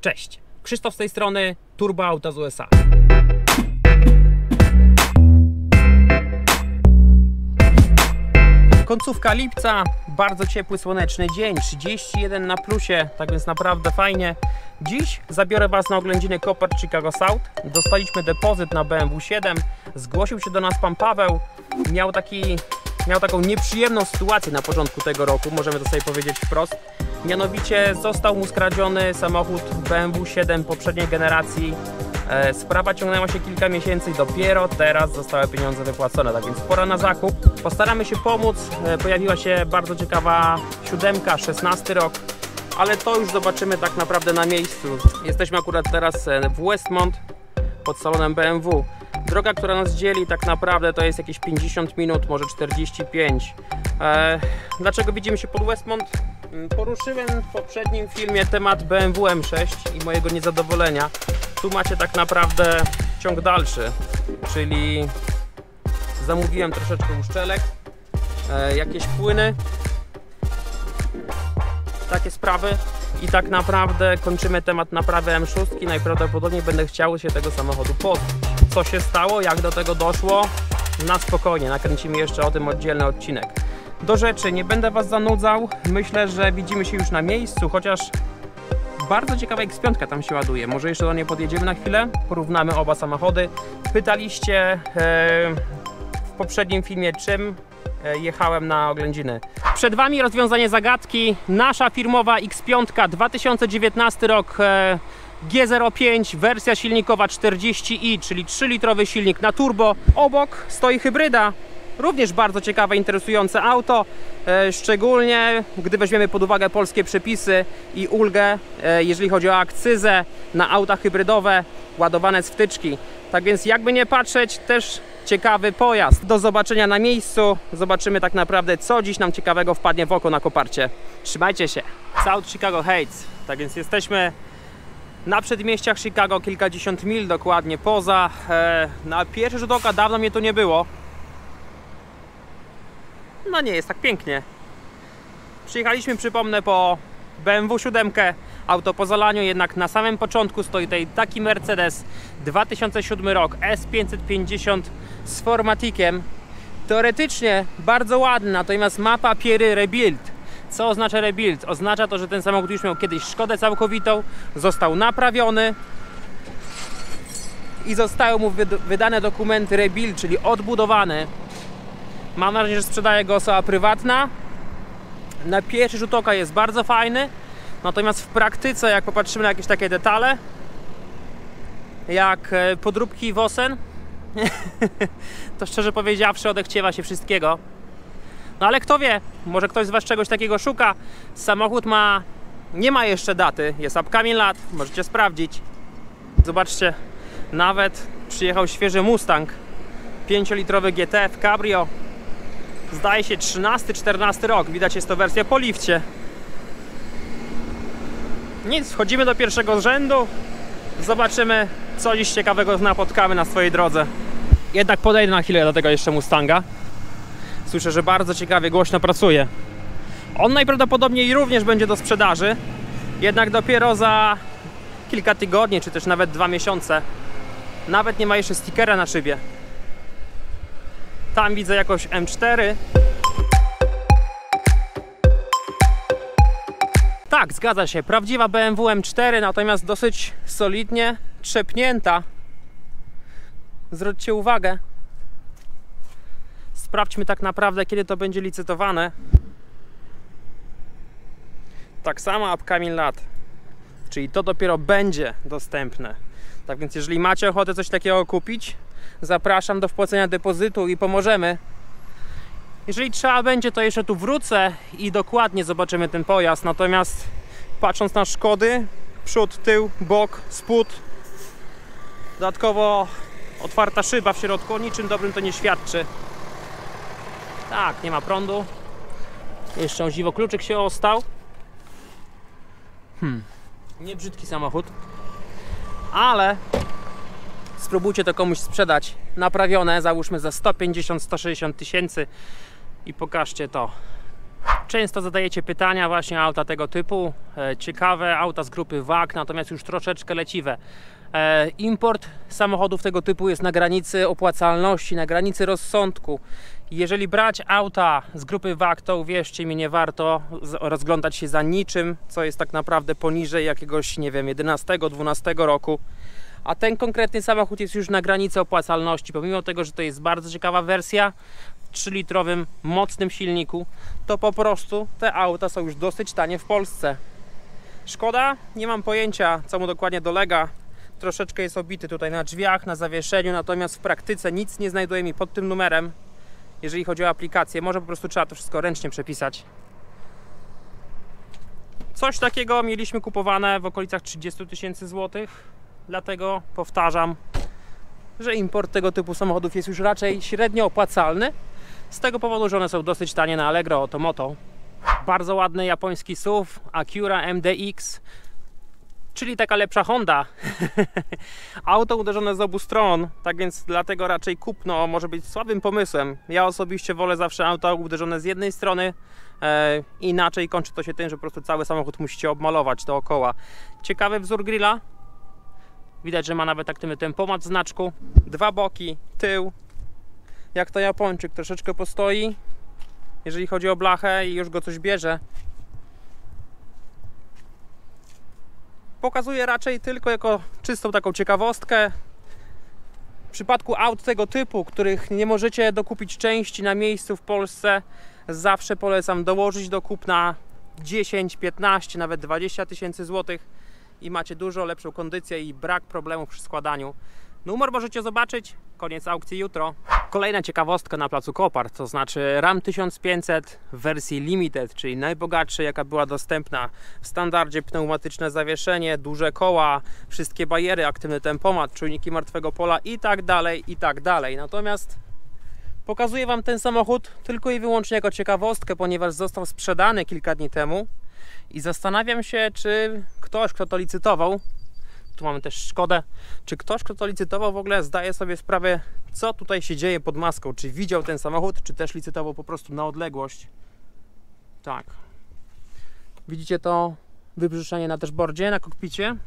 Cześć, Krzysztof z tej strony, Turbo Auta z USA. Końcówka lipca, bardzo ciepły, słoneczny dzień, 31 na plusie, tak więc naprawdę fajnie. Dziś zabiorę Was na oględziny Copart Chicago South. Dostaliśmy depozyt na BMW 7, zgłosił się do nas pan Paweł, miał taką nieprzyjemną sytuację na początku tego roku, możemy to sobie powiedzieć wprost. Mianowicie został mu skradziony samochód BMW 7 poprzedniej generacji. Sprawa ciągnęła się kilka miesięcy i dopiero teraz zostały pieniądze wypłacone, tak więc pora na zakup. Postaramy się pomóc, pojawiła się bardzo ciekawa 7, 16 rok, ale to już zobaczymy tak naprawdę na miejscu. Jesteśmy akurat teraz w Westmont pod salonem BMW. Droga, która nas dzieli, tak naprawdę to jest jakieś 50 minut, może 45. Dlaczego widzimy się pod Westmont? Poruszyłem w poprzednim filmie temat BMW M6 i mojego niezadowolenia. Tu macie tak naprawdę ciąg dalszy, czyli zamówiłem troszeczkę uszczelek, jakieś płyny, takie sprawy i tak naprawdę kończymy temat naprawy M6. Najprawdopodobniej będę chciał się tego samochodu pozbyć. Co się stało, jak do tego doszło? Na spokojnie, nakręcimy jeszcze o tym oddzielny odcinek. Do rzeczy, nie będę Was zanudzał, myślę, że widzimy się już na miejscu, chociaż bardzo ciekawa X5 tam się ładuje. Może jeszcze do niej podjedziemy na chwilę, porównamy oba samochody. Pytaliście w poprzednim filmie, czym jechałem na oględziny. Przed Wami rozwiązanie zagadki. Nasza firmowa X5 2019 rok G05, wersja silnikowa 40i, czyli 3-litrowy silnik na turbo. Obok stoi hybryda. Również bardzo ciekawe, interesujące auto, szczególnie gdy weźmiemy pod uwagę polskie przepisy i ulgę, jeżeli chodzi o akcyzę na auta hybrydowe ładowane z wtyczki. Tak więc jakby nie patrzeć, też ciekawy pojazd. Do zobaczenia na miejscu, zobaczymy tak naprawdę, co dziś nam ciekawego wpadnie w oko na Coparcie. Trzymajcie się! South Chicago Heights, tak więc jesteśmy na przedmieściach Chicago, kilkadziesiąt mil dokładnie poza. Na pierwszy rzut oka dawno mnie tu nie było. No nie jest tak pięknie. Przyjechaliśmy, przypomnę, po BMW 7, auto po zalaniu, jednak na samym początku stoi tutaj taki Mercedes 2007 rok S550 z Formatikiem. Teoretycznie bardzo ładny, natomiast ma papiery rebuild. Co oznacza rebuild? Oznacza to, że ten samochód już miał kiedyś szkodę całkowitą, został naprawiony i zostały mu wydane dokumenty rebuild, czyli odbudowany. Mam nadzieję, że sprzedaje go osoba prywatna. Na pierwszy rzut oka jest bardzo fajny, natomiast w praktyce, jak popatrzymy na jakieś takie detale, jak podróbki Wosen, to szczerze powiedziawszy odechciewa się wszystkiego. No ale kto wie, może ktoś z Was czegoś takiego szuka. Samochód nie ma jeszcze daty, jest upcoming lat, możecie sprawdzić. Zobaczcie, nawet przyjechał świeży Mustang 5-litrowy GT w Cabrio. Zdaje się 13-14 rok, widać, jest to wersja po lifcie. Nic, wchodzimy do pierwszego rzędu. Zobaczymy, co dziś ciekawego napotkamy na swojej drodze. Jednak podejdę na chwilę do tego jeszcze Mustanga. Słyszę, że bardzo ciekawie, głośno pracuje. On najprawdopodobniej również będzie do sprzedaży. Jednak dopiero za kilka tygodni, czy też nawet 2 miesiące. Nawet nie ma jeszcze stickera na szybie. Tam widzę jakoś M4. Tak, zgadza się, prawdziwa BMW M4, natomiast dosyć solidnie trzepnięta. Zwróćcie uwagę. Sprawdźmy tak naprawdę, kiedy to będzie licytowane. Tak samo upcoming lat, czyli to dopiero będzie dostępne. Tak więc jeżeli macie ochotę coś takiego kupić, zapraszam do wpłacenia depozytu i pomożemy. Jeżeli trzeba będzie, to jeszcze tu wrócę i dokładnie zobaczymy ten pojazd. Natomiast patrząc na szkody, przód, tył, bok, spód, dodatkowo otwarta szyba w środku, o niczym dobrym to nie świadczy. Tak, nie ma prądu. Jeszcze o dziwo kluczyk się ostał. Nie brzydki samochód, ale spróbujcie to komuś sprzedać naprawione, załóżmy za 150-160 tysięcy i pokażcie to. Często zadajecie pytania właśnie o auta tego typu, ciekawe auta z grupy WAG, natomiast już troszeczkę leciwe. Import samochodów tego typu jest na granicy opłacalności, na granicy rozsądku. Jeżeli brać auta z grupy WAG, to uwierzcie mi, nie warto rozglądać się za niczym, co jest tak naprawdę poniżej jakiegoś, nie wiem, 11-12 roku. A ten konkretny samochód jest już na granicy opłacalności, pomimo tego, że to jest bardzo ciekawa wersja w 3-litrowym, mocnym silniku, to po prostu te auta są już dosyć tanie w Polsce. Szkoda, nie mam pojęcia, co mu dokładnie dolega. Troszeczkę jest obity tutaj na drzwiach, na zawieszeniu, natomiast w praktyce nic nie znajduje mi pod tym numerem, jeżeli chodzi o aplikację. Może po prostu trzeba to wszystko ręcznie przepisać. Coś takiego mieliśmy kupowane w okolicach 30 000 złotych, dlatego powtarzam, że import tego typu samochodów jest już raczej średnio opłacalny, z tego powodu, że one są dosyć tanie na Allegro Automoto. Bardzo ładny japoński SUV Acura MDX, czyli taka lepsza Honda. Auto uderzone z obu stron, tak więc dlatego raczej kupno może być słabym pomysłem. Ja osobiście wolę zawsze auto uderzone z jednej strony, inaczej kończy to się tym, że po prostu cały samochód musicie obmalować dookoła. Ciekawy wzór grilla. Widać, że ma nawet aktywny tempomat w znaczku. Dwa boki, tył. Jak to Japończyk, troszeczkę postoi, jeżeli chodzi o blachę i już go coś bierze. Pokazuję raczej tylko jako czystą taką ciekawostkę. W przypadku aut tego typu, których nie możecie dokupić części na miejscu w Polsce, zawsze polecam dołożyć do kupna 10, 15, nawet 20 000 złotych i macie dużo lepszą kondycję i brak problemów przy składaniu. Numer możecie zobaczyć, koniec aukcji jutro. Kolejna ciekawostka na placu Kopart, to znaczy Ram 1500 w wersji Limited, czyli najbogatszej jaka była dostępna. W standardzie pneumatyczne zawieszenie, duże koła, wszystkie bariery, aktywny tempomat, czujniki martwego pola i tak dalej, i tak dalej. Natomiast pokazuję Wam ten samochód tylko i wyłącznie jako ciekawostkę, ponieważ został sprzedany kilka dni temu i zastanawiam się, czy ktoś, kto to licytował, tu mamy też Szkodę, czy ktoś, kto to licytował, w ogóle zdaje sobie sprawę, co tutaj się dzieje pod maską, czy widział ten samochód, czy też licytował po prostu na odległość. Tak, widzicie to wybrzuszenie na dashboardzie, na kokpicie?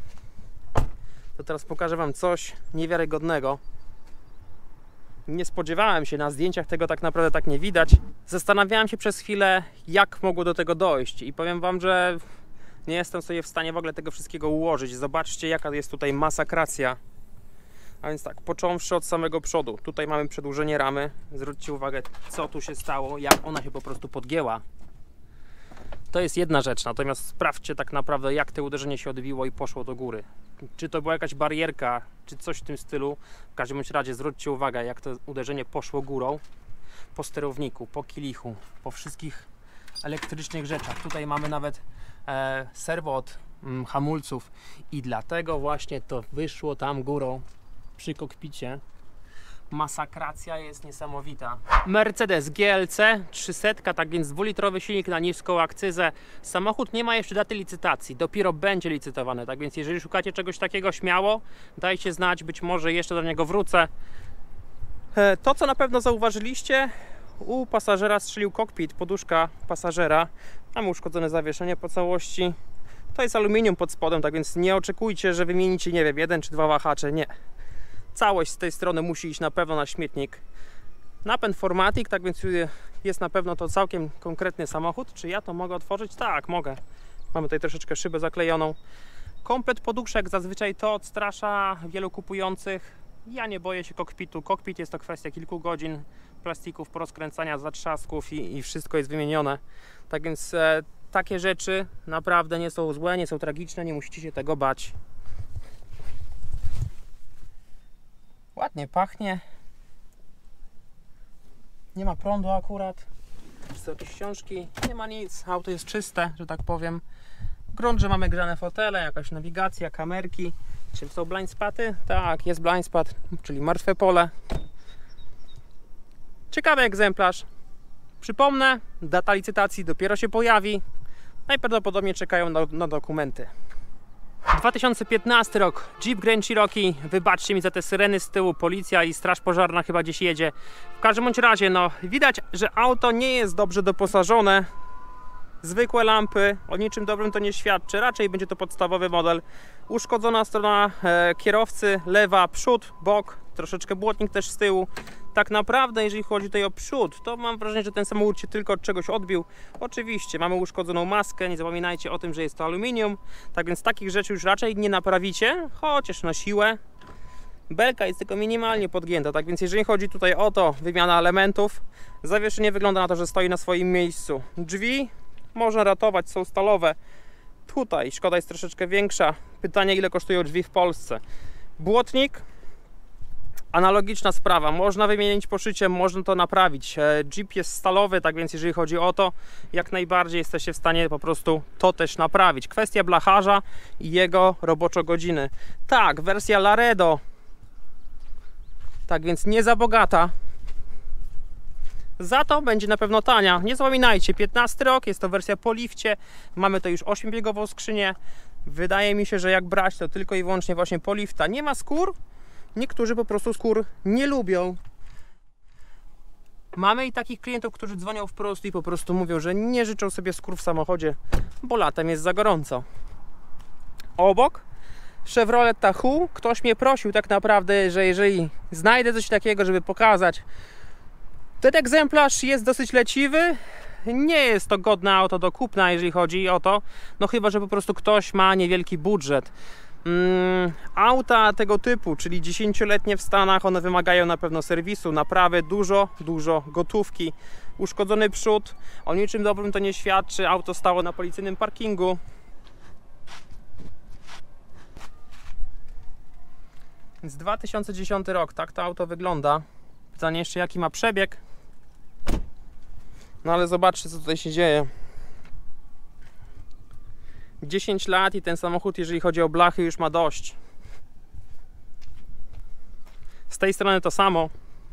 To teraz pokażę Wam coś niewiarygodnego. Nie spodziewałem się, na zdjęciach tego tak naprawdę tak nie widać. Zastanawiałem się przez chwilę, jak mogło do tego dojść i powiem Wam, że nie jestem sobie w stanie w ogóle tego wszystkiego ułożyć. Zobaczcie, jaka jest tutaj masakracja. A więc tak, począwszy od samego przodu. Tutaj mamy przedłużenie ramy. Zwróćcie uwagę, co tu się stało, jak ona się po prostu podgięła. To jest jedna rzecz, natomiast sprawdźcie tak naprawdę, jak to uderzenie się odbiło i poszło do góry. Czy to była jakaś barierka, czy coś w tym stylu. W każdym bądź razie zwróćcie uwagę, jak to uderzenie poszło górą. Po sterowniku, po kilichu, po wszystkich elektrycznych rzeczach. Tutaj mamy nawet serwo od hamulców i dlatego właśnie to wyszło tam górą przy kokpicie. Masakracja jest niesamowita. Mercedes GLC 300, tak więc 2-litrowy silnik na niską akcyzę. Samochód nie ma jeszcze daty licytacji, dopiero będzie licytowany, tak więc jeżeli szukacie czegoś takiego, śmiało dajcie znać, być może jeszcze do niego wrócę. To, co na pewno zauważyliście, u pasażera strzelił kokpit, poduszka pasażera. Mamy uszkodzone zawieszenie po całości. To jest aluminium pod spodem, tak więc nie oczekujcie, że wymienicie, nie wiem, 1 czy 2 wahacze, nie. Całość z tej strony musi iść na pewno na śmietnik. Napęd Formatic, tak więc jest na pewno to całkiem konkretny samochód. Czy ja to mogę otworzyć? Tak, mogę. Mamy tutaj troszeczkę szybę zaklejoną. Komplet poduszek, zazwyczaj to odstrasza wielu kupujących. Ja nie boję się kokpitu. Kokpit jest to kwestia kilku godzin, plastików, porozkręcania, zatrzasków i wszystko jest wymienione. Tak więc takie rzeczy naprawdę nie są złe, nie są tragiczne, nie musicie się tego bać. Ładnie pachnie. Nie ma prądu akurat. Są jakieś książki, nie ma nic. Auto jest czyste, że tak powiem. Grunt, że mamy grzane fotele, jakaś nawigacja, kamerki. Czy są blind spoty? Tak, jest blind spot, czyli martwe pole. Ciekawy egzemplarz. Przypomnę, data licytacji dopiero się pojawi. Najprawdopodobniej czekają na dokumenty. 2015 rok, Jeep Grand Cherokee. Wybaczcie mi za te syreny z tyłu, policja i straż pożarna chyba gdzieś jedzie. W każdym bądź razie, no widać, że auto nie jest dobrze doposażone. zwykłe lampy, o niczym dobrym to nie świadczy, raczej będzie to podstawowy model. Uszkodzona strona kierowcy, lewa, przód, bok, troszeczkę błotnik też z tyłu. Tak naprawdę, jeżeli chodzi tutaj o przód, to mam wrażenie, że ten samochód się tylko od czegoś odbił. Oczywiście mamy uszkodzoną maskę, nie zapominajcie o tym, że jest to aluminium, tak więc takich rzeczy już raczej nie naprawicie, chociaż na siłę. Belka jest tylko minimalnie podgięta, tak więc jeżeli chodzi tutaj o to, wymiana elementów, zawieszenie wygląda na to, że stoi na swoim miejscu. Drzwi można ratować, są stalowe. Tutaj szkoda jest troszeczkę większa. Pytanie, ile kosztują drzwi w Polsce. Błotnik, analogiczna sprawa. Można wymienić poszyciem, można to naprawić. Jeep jest stalowy, tak więc jeżeli chodzi o to, jak najbardziej jesteście w stanie po prostu to też naprawić. Kwestia blacharza i jego roboczo-godziny. Tak, wersja Laredo, tak więc nie za bogata. Za to będzie na pewno tania. Nie zapominajcie, 15 rok, jest to wersja po lifcie. Mamy to już 8-biegową skrzynię. Wydaje mi się, że jak brać, to tylko i wyłącznie właśnie po lifta. Nie ma skór. Niektórzy po prostu skór nie lubią. Mamy i takich klientów, którzy dzwonią wprost i po prostu mówią, że nie życzą sobie skór w samochodzie, bo latem jest za gorąco. Obok Chevrolet Tahoe. Ktoś mnie prosił tak naprawdę, że jeżeli znajdę coś takiego, żeby pokazać. Ten egzemplarz jest dosyć leciwy. Nie jest to godne auto do kupna, jeżeli chodzi o to. No chyba, że po prostu ktoś ma niewielki budżet. Auta tego typu, czyli 10-letnie w Stanach, one wymagają na pewno serwisu, naprawy, dużo gotówki. Uszkodzony przód, o niczym dobrym to nie świadczy. Auto stało na policyjnym parkingu. Z 2010 rok, tak to auto wygląda. Pytanie jeszcze, jaki ma przebieg. No ale zobaczcie, co tutaj się dzieje. 10 lat i ten samochód, jeżeli chodzi o blachy, już ma dość. Z tej strony to samo.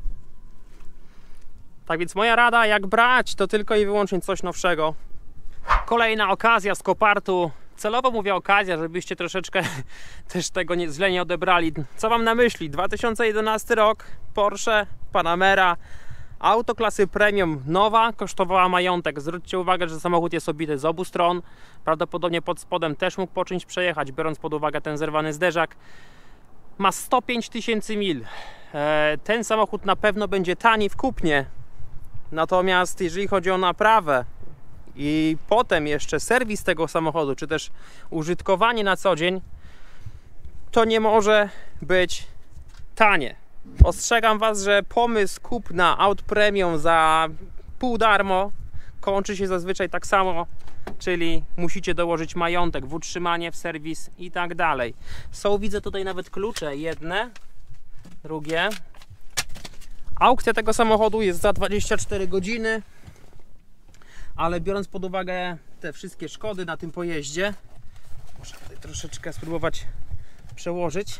Tak więc moja rada, jak brać, to tylko i wyłącznie coś nowszego. Kolejna okazja z Copartu. Celowo mówię okazja, żebyście troszeczkę też tego źle nie odebrali. Co mam na myśli? 2011 rok, Porsche Panamera. Auto klasy premium, nowa, kosztowała majątek. Zwróćcie uwagę, że samochód jest obity z obu stron. Prawdopodobnie pod spodem też mógł po czymś przejechać, biorąc pod uwagę ten zerwany zderzak. Ma 105 000 mil. Ten samochód na pewno będzie tani w kupnie. Natomiast jeżeli chodzi o naprawę i potem jeszcze serwis tego samochodu, czy też użytkowanie na co dzień, to nie może być tanie. Ostrzegam Was, że pomysł kupna aut premium za pół darmo kończy się zazwyczaj tak samo, czyli musicie dołożyć majątek w utrzymanie, w serwis i tak dalej. Są, widzę tutaj nawet klucze, jedne, drugie. Aukcja tego samochodu jest za 24 godziny, ale biorąc pod uwagę te wszystkie szkody na tym pojeździe, muszę tutaj troszeczkę spróbować przełożyć.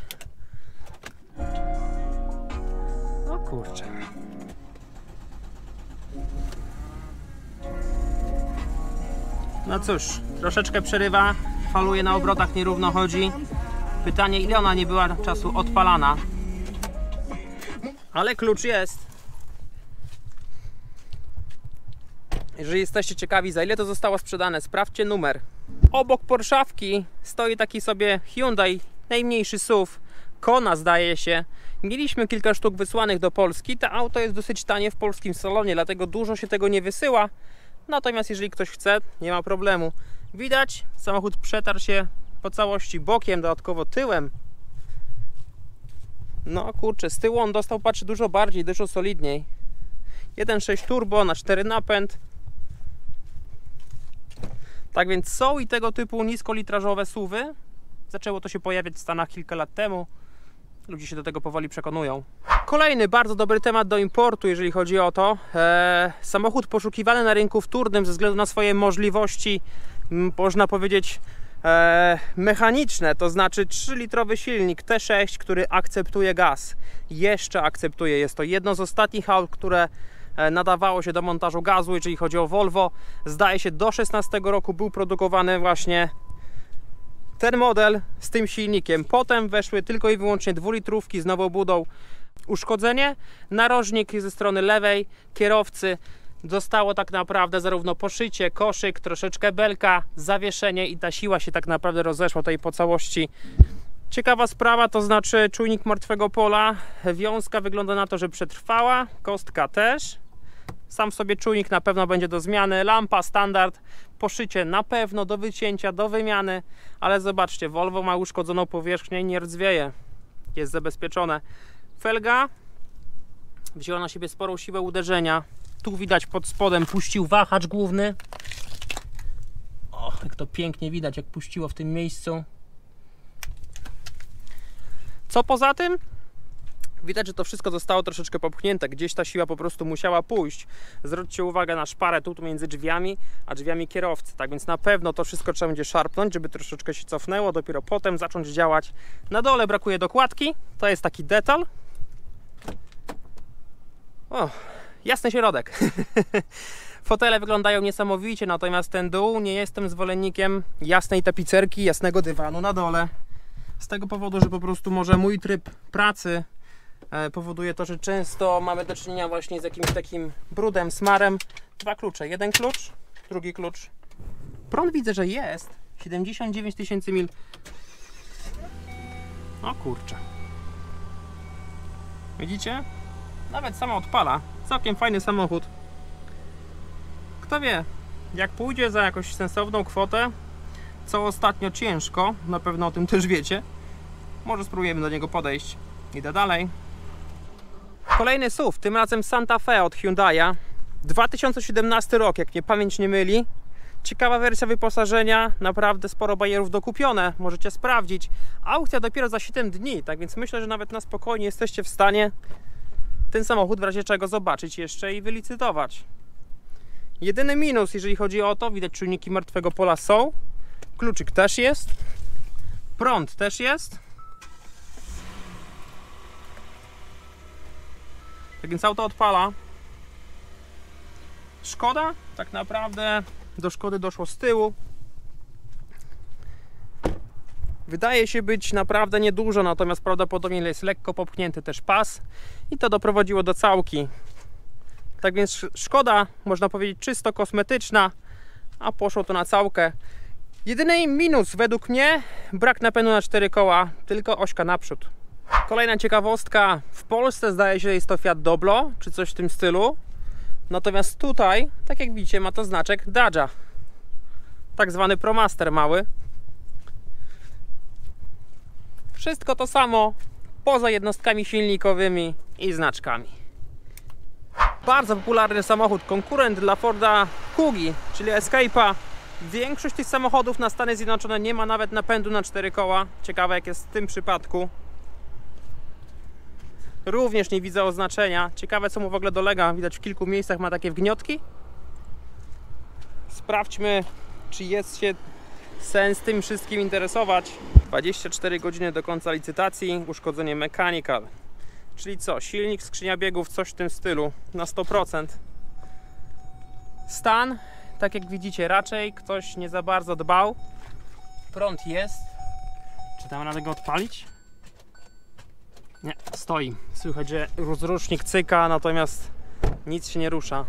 O kurczę. No cóż, troszeczkę przerywa, faluje na obrotach, nierówno chodzi. Pytanie, ile ona nie była czasu odpalana. Ale klucz jest. Jeżeli jesteście ciekawi, za ile to zostało sprzedane, sprawdźcie numer. Obok Porszawki stoi taki sobie Hyundai, najmniejszy SUV, Kona zdaje się. Mieliśmy kilka sztuk wysłanych do Polski. To auto jest dosyć tanie w polskim salonie, dlatego dużo się tego nie wysyła. Natomiast jeżeli ktoś chce, nie ma problemu. Widać, samochód przetarł się po całości bokiem, dodatkowo tyłem. No kurczę, z tyłu on dostał, patrzę, dużo bardziej, dużo solidniej. 1.6 turbo na 4 napęd. Tak więc są i tego typu niskolitrażowe SUV-y. Zaczęło to się pojawiać w Stanach kilka lat temu. Ludzie się do tego powoli przekonują. Kolejny bardzo dobry temat do importu, jeżeli chodzi o to. Samochód poszukiwany na rynku wtórnym ze względu na swoje możliwości, można powiedzieć, mechaniczne, to znaczy 3-litrowy silnik T6, który akceptuje gaz. Jeszcze akceptuje. Jest to jedno z ostatnich aut, które nadawało się do montażu gazu, jeżeli chodzi o Volvo. Zdaje się, do 16 roku był produkowany właśnie ten model z tym silnikiem. Potem weszły tylko i wyłącznie 2-litrówki z nową budą. Uszkodzenie, narożnik ze strony lewej kierowcy. Zostało tak naprawdę zarówno poszycie, koszyk, troszeczkę belka, zawieszenie i ta siła się tak naprawdę rozeszła tutaj po całości. Ciekawa sprawa, to znaczy czujnik martwego pola, wiązka wygląda na to, że przetrwała, kostka też. Sam w sobie czujnik na pewno będzie do zmiany, lampa standard, poszycie na pewno do wycięcia, do wymiany, ale zobaczcie, Volvo ma uszkodzoną powierzchnię i nie rdzwieje, jest zabezpieczone. Felga wzięła na siebie sporą siłę uderzenia, tu widać pod spodem puścił wahacz główny. O, jak to pięknie widać, jak puściło w tym miejscu. Co poza tym? Widać, że to wszystko zostało troszeczkę popchnięte, gdzieś ta siła po prostu musiała pójść. Zwróćcie uwagę na szparę tu między drzwiami a drzwiami kierowcy, tak więc na pewno to wszystko trzeba będzie szarpnąć, żeby troszeczkę się cofnęło, dopiero potem zacząć działać. Na dole brakuje dokładki, to jest taki detal. O, jasny środek. Fotele wyglądają niesamowicie, natomiast ten dół, nie jestem zwolennikiem jasnej tapicerki, jasnego dywanu na dole. Z tego powodu, że po prostu może mój tryb pracy powoduje to, że często mamy do czynienia właśnie z jakimś takim brudem, smarem. Dwa klucze, jeden klucz, drugi klucz. Prąd widzę, że jest 79 000 mil. O kurczę. Widzicie? Nawet sama odpala. Całkiem fajny samochód. Kto wie, jak pójdzie za jakąś sensowną kwotę, co ostatnio ciężko, na pewno o tym też wiecie, może spróbujemy do niego podejść. Idę dalej. Kolejny SUV, tym razem Santa Fe od Hyundai'a. 2017 rok, jak mnie pamięć nie myli. Ciekawa wersja wyposażenia, naprawdę sporo bajerów dokupione, możecie sprawdzić. Aukcja dopiero za 7 dni, tak więc myślę, że nawet na spokojnie jesteście w stanie ten samochód w razie czego zobaczyć jeszcze i wylicytować. Jedyny minus, jeżeli chodzi o to, widać czujniki martwego pola są. Kluczyk też jest. Prąd też jest. Tak więc auto odpala. Szkoda, tak naprawdę do szkody doszło z tyłu. Wydaje się być naprawdę niedużo, natomiast prawdopodobnie jest lekko popchnięty też pas i to doprowadziło do całki. Tak więc szkoda, można powiedzieć, czysto kosmetyczna, a poszło to na całkę. Jedyny minus według mnie, brak napędu na 4 koła, tylko ośka naprzód. Kolejna ciekawostka, w Polsce zdaje się, że jest to Fiat Doblo, czy coś w tym stylu. Natomiast tutaj, tak jak widzicie, ma to znaczek Dacia. Tak zwany ProMaster mały. Wszystko to samo, poza jednostkami silnikowymi i znaczkami. Bardzo popularny samochód, konkurent dla Forda Kugi, czyli Escape'a. Większość tych samochodów na Stany Zjednoczone nie ma nawet napędu na 4 koła. Ciekawe jak jest w tym przypadku. Również nie widzę oznaczenia. Ciekawe co mu w ogóle dolega. Widać w kilku miejscach ma takie wgniotki. Sprawdźmy, czy jest się sens tym wszystkim interesować. 24 godziny do końca licytacji. Uszkodzenie mechanical. Czyli co? Silnik, skrzynia biegów, coś w tym stylu. Na 100%. Stan, tak jak widzicie, raczej ktoś nie za bardzo dbał. Prąd jest. Czy damy radę go odpalić? Nie, stoi. Słychać, że rozrusznik cyka, natomiast nic się nie rusza.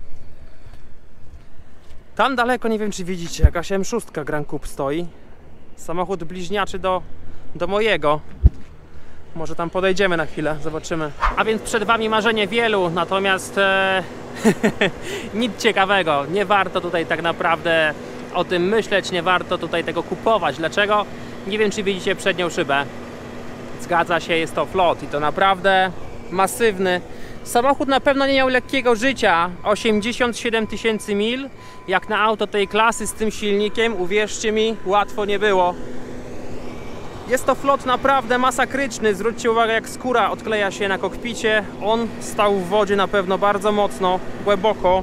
Tam daleko, nie wiem czy widzicie, jakaś M6 Grand Coupe stoi. Samochód bliźniaczy do mojego. Może tam podejdziemy na chwilę, zobaczymy. A więc przed Wami marzenie wielu, natomiast nic ciekawego. Nie warto tutaj tak naprawdę o tym myśleć, nie warto tutaj tego kupować. Dlaczego? Nie wiem czy widzicie przednią szybę. Zgadza się, jest to Float i to naprawdę masywny. Samochód na pewno nie miał lekkiego życia. 87 000 mil. Jak na auto tej klasy z tym silnikiem, uwierzcie mi, łatwo nie było. Jest to Float naprawdę masakryczny. Zwróćcie uwagę jak skóra odkleja się na kokpicie. On stał w wodzie na pewno bardzo mocno, głęboko.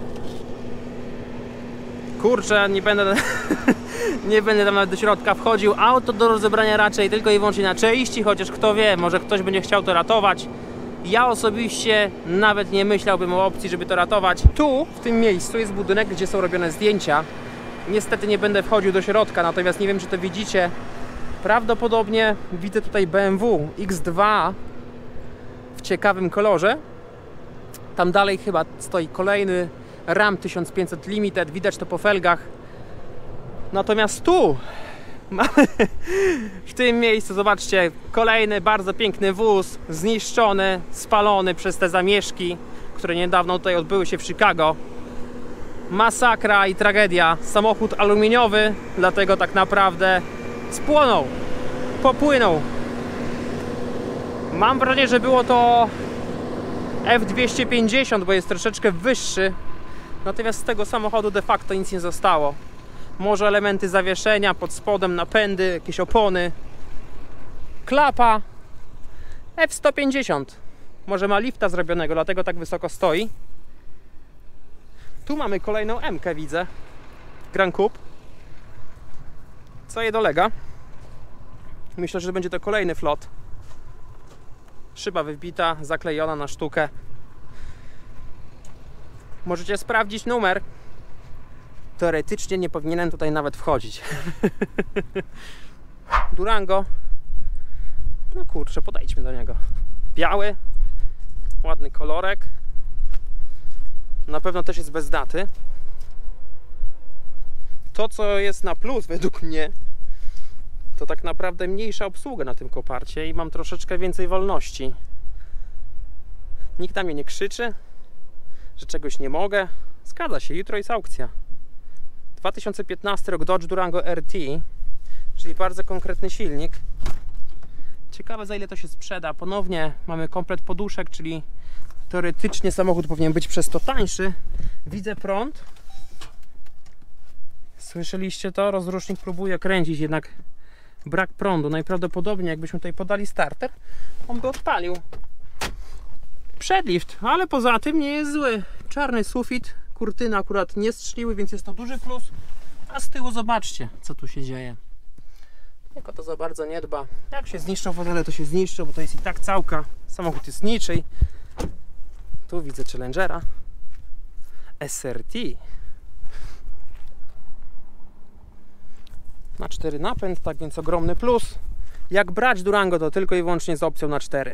Kurczę, nie będę nie będę tam nawet do środka wchodził. Auto do rozebrania raczej tylko i wyłącznie na części, chociaż kto wie, może ktoś będzie chciał to ratować. Ja osobiście nawet nie myślałbym o opcji, żeby to ratować. Tu, w tym miejscu jest budynek, gdzie są robione zdjęcia. Niestety nie będę wchodził do środka, natomiast nie wiem czy to widzicie. Prawdopodobnie widzę tutaj BMW X2 w ciekawym kolorze. Tam dalej chyba stoi kolejny Ram 1500 Limited, widać to po felgach. Natomiast tu mamy w tym miejscu, zobaczcie, kolejny bardzo piękny wóz, zniszczony, spalony przez te zamieszki, które niedawno tutaj odbyły się w Chicago. Masakra i tragedia. Samochód aluminiowy, dlatego tak naprawdę spłonął, popłynął. Mam wrażenie, że było to F250, bo jest troszeczkę wyższy. Natomiast z tego samochodu de facto nic nie zostało. Może elementy zawieszenia, pod spodem napędy, jakieś opony, klapa. F150. Może ma lifta zrobionego, dlatego tak wysoko stoi. Tu mamy kolejną M-kę, widzę. Grand Coupe. Co jej dolega? Myślę, że będzie to kolejny flot. Szyba wybita, zaklejona na sztukę. Możecie sprawdzić numer. Teoretycznie nie powinienem tutaj nawet wchodzić. Durango. No kurczę, podejdźmy do niego. Biały, ładny kolorek. Na pewno też jest bez daty. To, co jest na plus według mnie, to tak naprawdę mniejsza obsługa na tym koparcie i mam troszeczkę więcej wolności. Nikt na mnie nie krzyczy, że czegoś nie mogę. Zgadza się, jutro jest aukcja. 2015 rok Dodge Durango RT, czyli bardzo konkretny silnik. Ciekawe, za ile to się sprzeda. Ponownie mamy komplet poduszek, czyli teoretycznie samochód powinien być przez to tańszy. Widzę prąd. Słyszeliście to? Rozrusznik próbuje kręcić, jednak brak prądu. Najprawdopodobniej jakbyśmy tutaj podali starter, on by odpalił. Przedlift, ale poza tym nie jest zły. Czarny sufit, kurtyny akurat nie strzeliły, więc jest to duży plus. A z tyłu zobaczcie, co tu się dzieje. Nikt o to za bardzo nie dba. Jak się zniszczą fotele, to się zniszczą, bo to jest i tak całka. Samochód jest niczyj. Tu widzę Challengera SRT. Na 4 napęd, tak więc ogromny plus. Jak brać Durango, to tylko i wyłącznie z opcją na 4.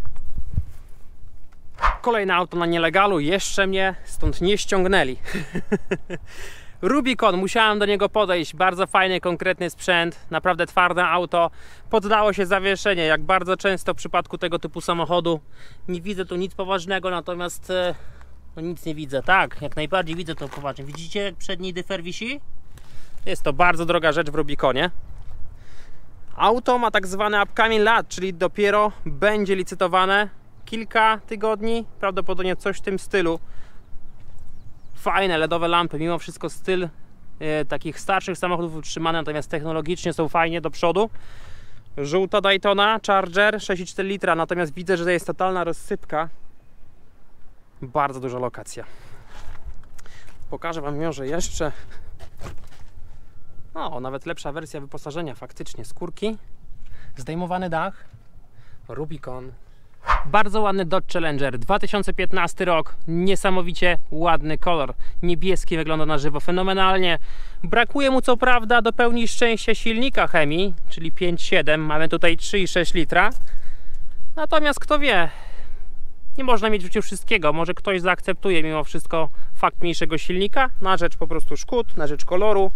Kolejne auto na nielegalu, jeszcze mnie stąd nie ściągnęli. Rubicon, musiałem do niego podejść, bardzo fajny, konkretny sprzęt, naprawdę twarde auto, poddało się zawieszenie, jak bardzo często w przypadku tego typu samochodu. Nie widzę tu nic poważnego, natomiast no nic nie widzę, tak, jak najbardziej widzę to poważnie. Widzicie, jak przedni dyfer wisi? Jest to bardzo droga rzecz w Rubiconie. Auto ma tak zwane upcoming lat, czyli dopiero będzie licytowane kilka tygodni, prawdopodobnie coś w tym stylu. Fajne LEDowe lampy, mimo wszystko styl takich starszych samochodów utrzymany, natomiast technologicznie są fajnie do przodu. Żółta Daytona Charger 6,4 litra, natomiast widzę, że to jest totalna rozsypka. Bardzo duża lokacja. Pokażę wam może jeszcze. O, nawet lepsza wersja wyposażenia, faktycznie. Skórki, zdejmowany dach, Rubicon. Bardzo ładny Dodge Challenger, 2015 rok, niesamowicie ładny kolor, niebieski, wygląda na żywo fenomenalnie. Brakuje mu co prawda do pełni szczęścia silnika chemii, czyli 5.7, mamy tutaj 3,6 litra. Natomiast kto wie, nie można mieć w życiu wszystkiego, może ktoś zaakceptuje mimo wszystko fakt mniejszego silnika, na rzecz po prostu szkód, na rzecz koloru.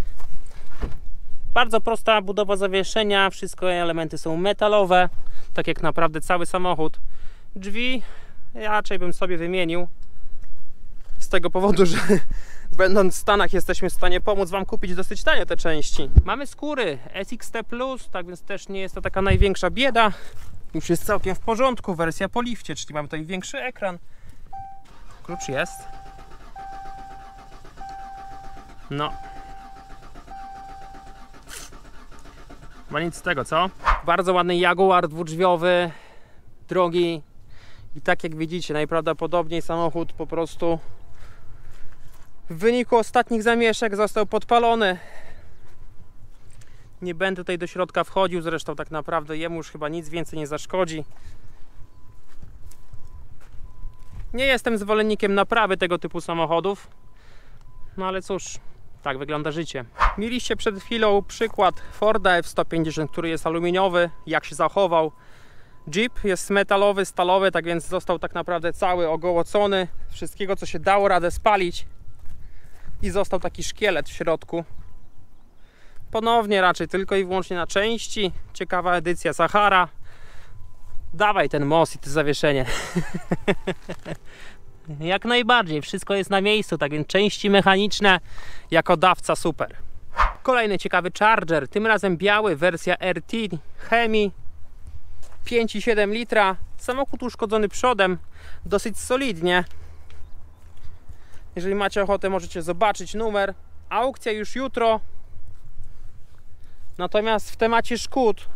Bardzo prosta budowa zawieszenia, wszystkie elementy są metalowe, tak jak naprawdę cały samochód. Drzwi raczej bym sobie wymienił, z tego powodu, że będąc w Stanach jesteśmy w stanie pomóc wam kupić dosyć tanio te części. Mamy skóry SXT+, tak więc też nie jest to taka największa bieda. Już jest całkiem w porządku, wersja po lifcie, czyli mamy tutaj większy ekran. Klucz jest. No. Ma nic z tego, co? Bardzo ładny Jaguar dwudrzwiowy, drogi. I tak jak widzicie, najprawdopodobniej samochód po prostu w wyniku ostatnich zamieszek został podpalony. Nie będę tutaj do środka wchodził, zresztą tak naprawdę jemu już chyba nic więcej nie zaszkodzi. Nie jestem zwolennikiem naprawy tego typu samochodów, no ale cóż, tak wygląda życie. Mieliście przed chwilą przykład Forda F150, który jest aluminiowy, jak się zachował. Jeep jest metalowy, stalowy, tak więc został tak naprawdę cały ogołocony. Wszystkiego, co się dało radę spalić. I został taki szkielet w środku. Ponownie raczej tylko i wyłącznie na części. Ciekawa edycja Sahara. Dawaj ten most i to zawieszenie. Jak najbardziej, wszystko jest na miejscu, tak więc części mechaniczne jako dawca super. Kolejny ciekawy Charger, tym razem biały, wersja RT Hemi, 5,7 litra. Samochód uszkodzony przodem, dosyć solidnie. Jeżeli macie ochotę, możecie zobaczyć numer. Aukcja już jutro. Natomiast w temacie szkód,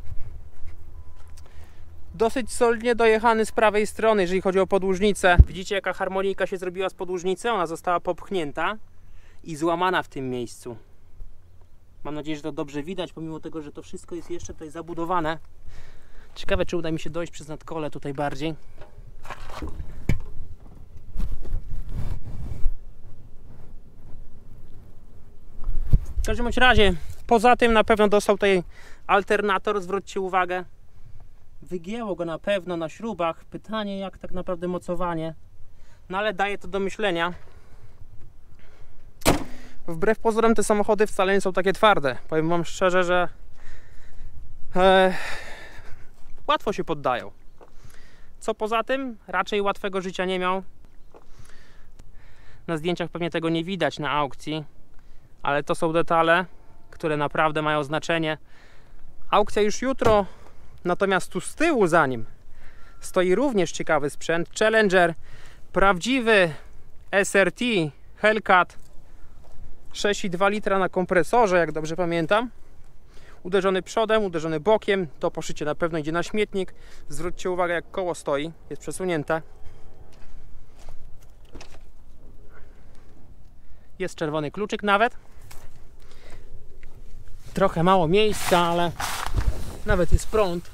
dosyć solidnie dojechany z prawej strony, jeżeli chodzi o podłużnicę. Widzicie, jaka harmonijka się zrobiła z podłużnicy? Ona została popchnięta i złamana w tym miejscu. Mam nadzieję, że to dobrze widać, pomimo tego, że to wszystko jest jeszcze tutaj zabudowane. Ciekawe, czy uda mi się dojść przez nadkole tutaj bardziej. W każdym razie, poza tym na pewno dostał tutaj alternator, zwróćcie uwagę. Wygięło go na pewno na śrubach. Pytanie, jak tak naprawdę mocowanie. No ale daje to do myślenia. Wbrew pozorom te samochody wcale nie są takie twarde. Powiem wam szczerze, że łatwo się poddają. Co poza tym, raczej łatwego życia nie miał. Na zdjęciach pewnie tego nie widać na aukcji, ale to są detale, które naprawdę mają znaczenie. Aukcja już jutro, natomiast tu z tyłu za nim stoi również ciekawy sprzęt. Challenger, prawdziwy SRT Hellcat, 6,2 litra na kompresorze, jak dobrze pamiętam. Uderzony przodem, uderzony bokiem. To poszycie na pewno idzie na śmietnik. Zwróćcie uwagę, jak koło stoi, jest przesunięte. Jest czerwony kluczyk nawet. Trochę mało miejsca, ale nawet jest prąd.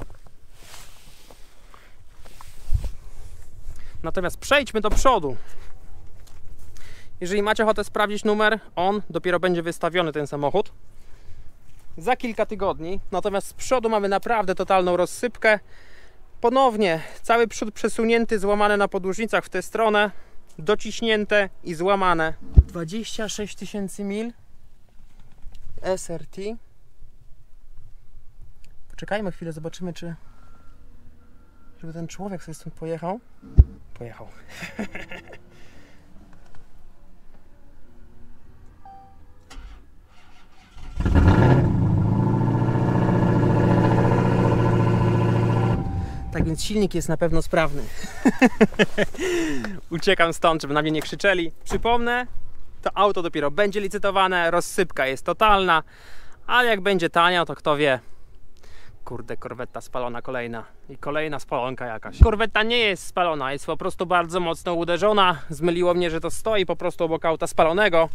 Natomiast przejdźmy do przodu. Jeżeli macie ochotę sprawdzić numer, on dopiero będzie wystawiony, ten samochód, za kilka tygodni. Natomiast z przodu mamy naprawdę totalną rozsypkę. Ponownie cały przód przesunięty, złamane na podłużnicach w tę stronę, dociśnięte i złamane. 26 tysięcy mil SRT. Poczekajmy chwilę, zobaczymy, czy żeby ten człowiek sobie stąd pojechał. Pojechał. Tak więc silnik jest na pewno sprawny. Uciekam stąd, żeby na mnie nie krzyczeli. Przypomnę, to auto dopiero będzie licytowane, rozsypka jest totalna, ale jak będzie tanio, to kto wie. Kurde, korwetta spalona kolejna. I kolejna spalonka jakaś. Korwetta nie jest spalona, jest po prostu bardzo mocno uderzona. Zmyliło mnie, że to stoi po prostu obok auta spalonego.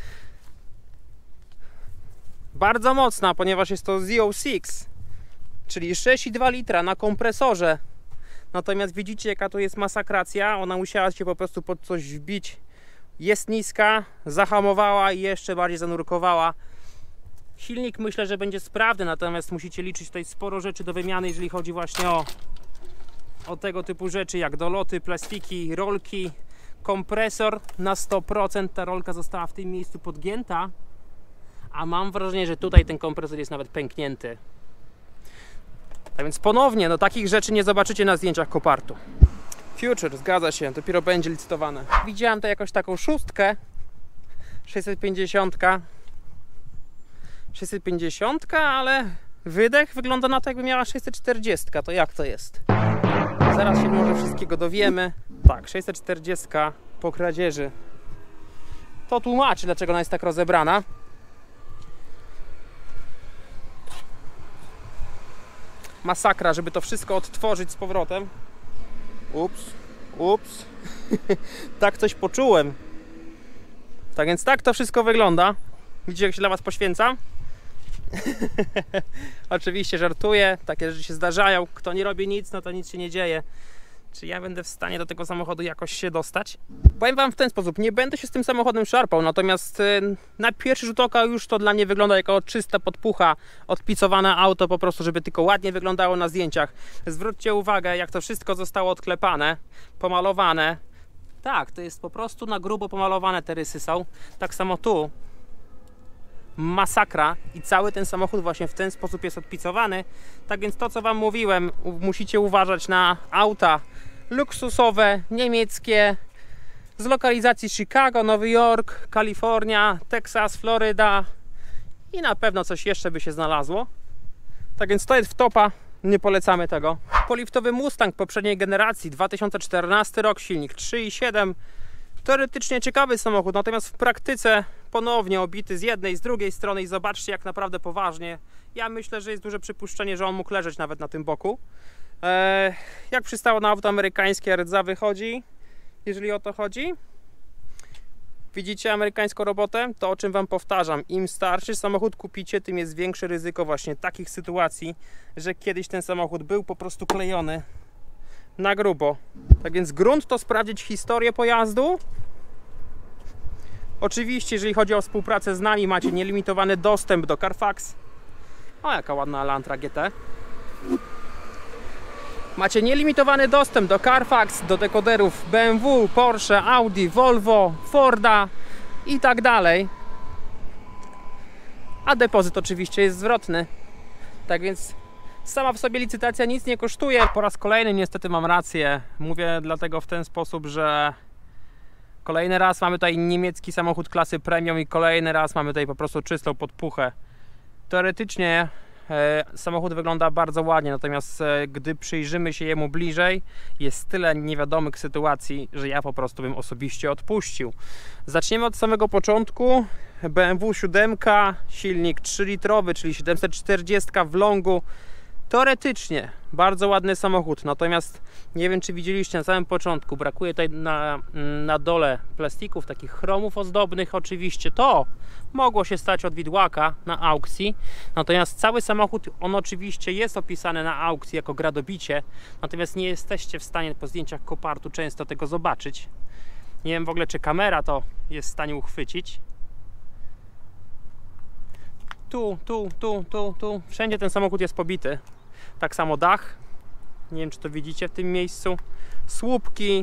Bardzo mocna, ponieważ jest to ZO6, czyli 6,2 litra na kompresorze. Natomiast widzicie, jaka tu jest masakracja. Ona musiała się po prostu pod coś wbić. Jest niska, zahamowała i jeszcze bardziej zanurkowała. Silnik myślę, że będzie sprawny, natomiast musicie liczyć tutaj sporo rzeczy do wymiany, jeżeli chodzi właśnie o tego typu rzeczy, jak doloty, plastiki, rolki, kompresor. Na 100% ta rolka została w tym miejscu podgięta, a mam wrażenie, że tutaj ten kompresor jest nawet pęknięty. Tak więc ponownie, no takich rzeczy nie zobaczycie na zdjęciach Copartu. Future, zgadza się, dopiero będzie licytowane. Widziałem to jakoś taką szóstkę, 650, ale wydech wygląda na to, jakby miała 640. To jak to jest? Zaraz się może wszystkiego dowiemy. Tak, 640 po kradzieży. To tłumaczy, dlaczego ona jest tak rozebrana. Masakra, żeby to wszystko odtworzyć z powrotem. Ups. Tak coś poczułem. Tak więc tak to wszystko wygląda. Widzicie, jak się dla was poświęcam? Oczywiście żartuję, takie rzeczy się zdarzają. Kto nie robi nic, no to nic się nie dzieje. Czy ja będę w stanie do tego samochodu jakoś się dostać? Powiem wam w ten sposób, nie będę się z tym samochodem szarpał, natomiast na pierwszy rzut oka już to dla mnie wygląda jako czysta podpucha, odpicowane auto po prostu, żeby tylko ładnie wyglądało na zdjęciach. Zwróćcie uwagę, jak to wszystko zostało odklepane, pomalowane. Tak, to jest po prostu na grubo pomalowane, te rysy są. Tak samo tu. Masakra i cały ten samochód właśnie w ten sposób jest odpicowany. Tak więc to, co wam mówiłem, musicie uważać na auta luksusowe, niemieckie, z lokalizacji Chicago, Nowy Jork, Kalifornia, Teksas, Floryda i na pewno coś jeszcze by się znalazło. Tak więc to jest w topa, nie polecamy tego. Poliftowy Mustang poprzedniej generacji, 2014 rok, silnik 3,7. Teoretycznie ciekawy samochód, natomiast w praktyce ponownie obity z jednej, z drugiej strony i zobaczcie jak naprawdę poważnie. Ja myślę, że jest duże przypuszczenie, że on mógł leżeć nawet na tym boku. Jak przystało na auto amerykańskie, rdza wychodzi, jeżeli o to chodzi. Widzicie amerykańską robotę? To o czym wam powtarzam, im starszy samochód kupicie, tym jest większe ryzyko właśnie takich sytuacji, że kiedyś ten samochód był po prostu klejony na grubo. Tak więc grunt to sprawdzić historię pojazdu. Oczywiście, jeżeli chodzi o współpracę z nami, macie nielimitowany dostęp do Carfax. O, jaka ładna Elantra GT. Macie nielimitowany dostęp do Carfax, do dekoderów BMW, Porsche, Audi, Volvo, Forda i tak dalej. A depozyt oczywiście jest zwrotny. Tak więc sama w sobie licytacja nic nie kosztuje. Po raz kolejny niestety mam rację. Mówię dlatego w ten sposób, że kolejny raz mamy tutaj niemiecki samochód klasy premium i kolejny raz mamy tutaj po prostu czystą podpuchę. Teoretycznie samochód wygląda bardzo ładnie, natomiast gdy przyjrzymy się jemu bliżej, jest tyle niewiadomych sytuacji, że ja po prostu bym osobiście odpuścił. Zaczniemy od samego początku. BMW 7, silnik 3-litrowy, czyli 740 w longu. Teoretycznie bardzo ładny samochód, natomiast nie wiem, czy widzieliście na samym początku, brakuje tutaj na dole plastików, takich chromów ozdobnych. Oczywiście to mogło się stać od widłaka na aukcji, natomiast cały samochód, on oczywiście jest opisany na aukcji jako gradobicie, natomiast nie jesteście w stanie po zdjęciach kopartu często tego zobaczyć. Nie wiem w ogóle, czy kamera to jest w stanie uchwycić. Tu. Wszędzie ten samochód jest pobity. Tak samo dach. Nie wiem, czy to widzicie w tym miejscu. Słupki,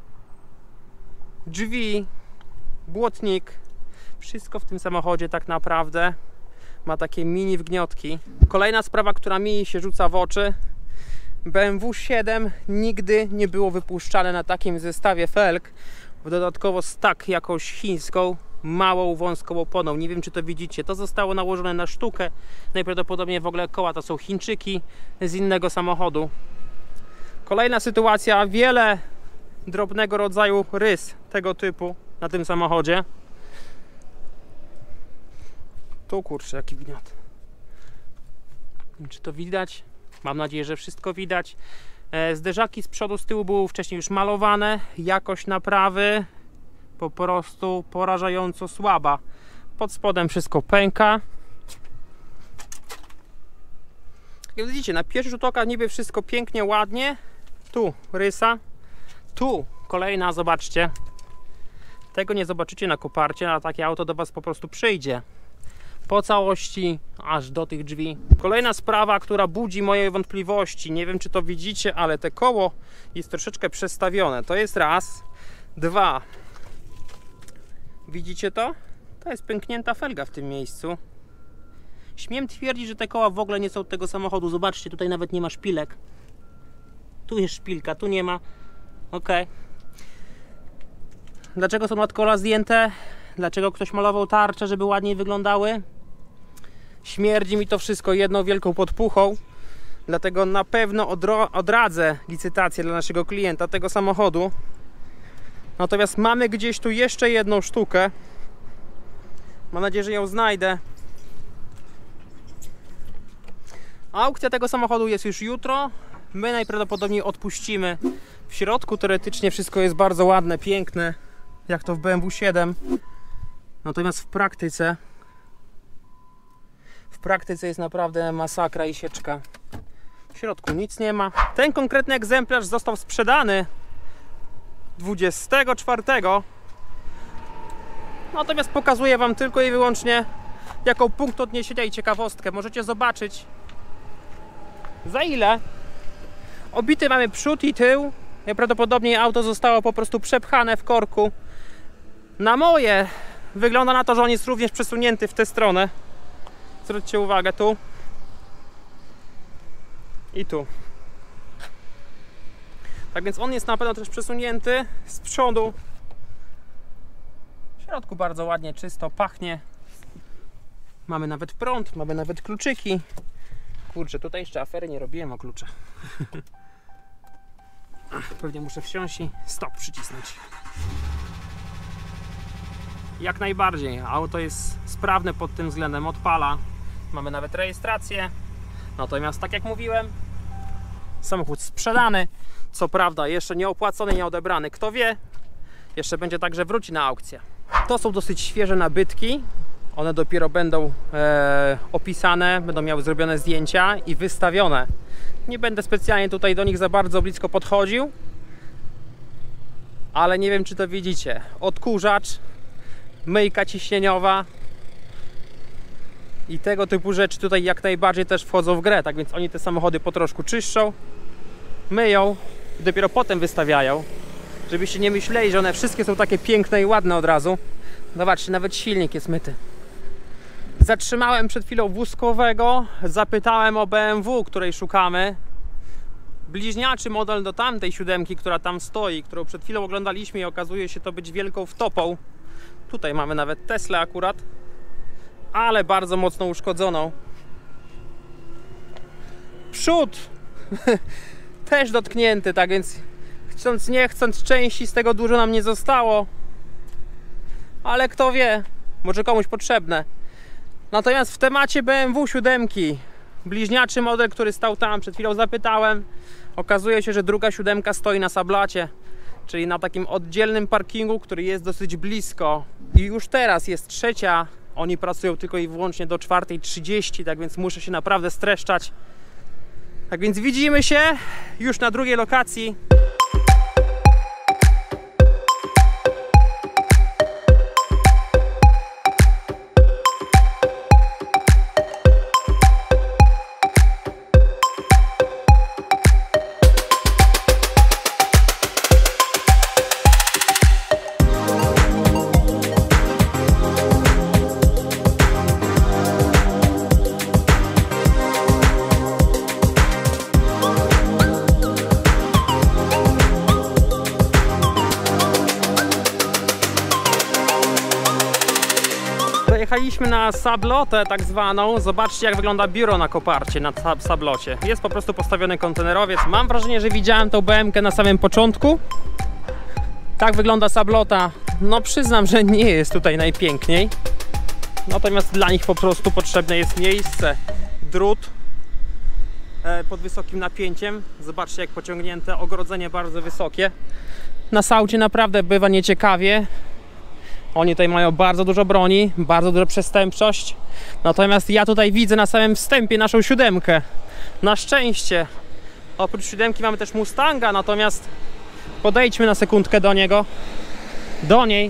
drzwi, błotnik. Wszystko w tym samochodzie tak naprawdę ma takie mini wgniotki. Kolejna sprawa, która mi się rzuca w oczy. BMW 7 nigdy nie było wypuszczane na takim zestawie felg. Dodatkowo z tak jakąś chińską, małą, wąską oponą. Nie wiem, czy to widzicie. To zostało nałożone na sztukę. Najprawdopodobniej w ogóle koła to są Chińczyki z innego samochodu. Kolejna sytuacja. Wiele drobnego rodzaju rys tego typu na tym samochodzie. Tu kurczę, jaki gniot. Nie wiem, czy to widać. Mam nadzieję, że wszystko widać. Zderzaki z przodu, z tyłu były wcześniej już malowane. Jakość naprawy po prostu porażająco słaba. Pod spodem wszystko pęka. Jak widzicie, na pierwszy rzut oka niby wszystko pięknie, ładnie. Tu rysa. Tu kolejna, zobaczcie. Tego nie zobaczycie na koparcie, a takie auto do was po prostu przyjdzie po całości aż do tych drzwi. Kolejna sprawa, która budzi moje wątpliwości. Nie wiem, czy to widzicie, ale te koło jest troszeczkę przestawione. To jest raz. Dwa. Widzicie to? To jest pęknięta felga w tym miejscu. Śmiem twierdzić, że te koła w ogóle nie są od tego samochodu. Zobaczcie, tutaj nawet nie ma szpilek. Tu jest szpilka, tu nie ma. Ok. Dlaczego są nadkola zdjęte? Dlaczego ktoś malował tarcze, żeby ładniej wyglądały? Śmierdzi mi to wszystko jedną wielką podpuchą. Dlatego na pewno odradzę licytację dla naszego klienta tego samochodu. Natomiast mamy gdzieś tu jeszcze jedną sztukę. Mam nadzieję, że ją znajdę. Aukcja tego samochodu jest już jutro. My najprawdopodobniej odpuścimy. W środku teoretycznie wszystko jest bardzo ładne, piękne, jak to w BMW 7. Natomiast w praktyce jest naprawdę masakra i sieczka. W środku nic nie ma. Ten konkretny egzemplarz został sprzedany 24. Natomiast pokazuję Wam tylko i wyłącznie jako punkt odniesienia i ciekawostkę. Możecie zobaczyć, za ile obity mamy przód i tył. Najprawdopodobniej auto zostało po prostu przepchane w korku. Na moje wygląda na to, że on jest również przesunięty w tę stronę. Zwróćcie uwagę tu i tu. Tak więc on jest na pewno też przesunięty z przodu. W środku bardzo ładnie, czysto, pachnie. Mamy nawet prąd, mamy nawet kluczyki. Kurczę, tutaj jeszcze afery nie robiłem o klucze. Pewnie muszę wsiąść i stop przycisnąć. Jak najbardziej, auto jest sprawne pod tym względem, odpala. Mamy nawet rejestrację. Natomiast tak jak mówiłem, samochód sprzedany. Co prawda jeszcze nie opłacony, nie odebrany. Kto wie, jeszcze będzie także wróci na aukcję. To są dosyć świeże nabytki. One dopiero będą opisane, będą miały zrobione zdjęcia i wystawione. Nie będę specjalnie tutaj do nich za bardzo blisko podchodził, ale nie wiem, czy to widzicie. Odkurzacz, myjka ciśnieniowa i tego typu rzeczy tutaj jak najbardziej też wchodzą w grę. Tak więc oni te samochody po troszku czyszczą, myją i dopiero potem wystawiają. Żebyście nie myśleli, że one wszystkie są takie piękne i ładne od razu. Zobaczcie, nawet silnik jest myty. Zatrzymałem przed chwilą wózkowego, zapytałem o BMW, której szukamy. Bliźniaczy model do tamtej siódemki, która tam stoi, którą przed chwilą oglądaliśmy i okazuje się to być wielką wtopą. Tutaj mamy nawet Teslę akurat, ale bardzo mocno uszkodzoną. Przód też dotknięty, tak więc chcąc nie chcąc części z tego dużo nam nie zostało. Ale kto wie, może komuś potrzebne. Natomiast w temacie BMW 7, bliźniaczy model, który stał tam, przed chwilą zapytałem, okazuje się, że druga 7 stoi na Sablacie, czyli na takim oddzielnym parkingu, który jest dosyć blisko. I już teraz jest trzecia, oni pracują tylko i wyłącznie do 4:30, tak więc muszę się naprawdę streszczać. Tak więc widzimy się już na drugiej lokacji. Jechaliśmy na Sablotę tak zwaną. Zobaczcie, jak wygląda biuro na koparcie na Sablocie. Jest po prostu postawiony kontenerowiec. Mam wrażenie, że widziałem tą BM-kę na samym początku. Tak wygląda Sablota. No przyznam, że nie jest tutaj najpiękniej. Natomiast dla nich po prostu potrzebne jest miejsce. Drut pod wysokim napięciem. Zobaczcie, jak pociągnięte. Ogrodzenie bardzo wysokie. Na Saucie naprawdę bywa nieciekawie. Oni tutaj mają bardzo dużo broni, bardzo dużo przestępczość. Natomiast ja tutaj widzę na samym wstępie naszą 7. Na szczęście. Oprócz 7 mamy też Mustanga, natomiast podejdźmy na sekundkę do niego. Do niej.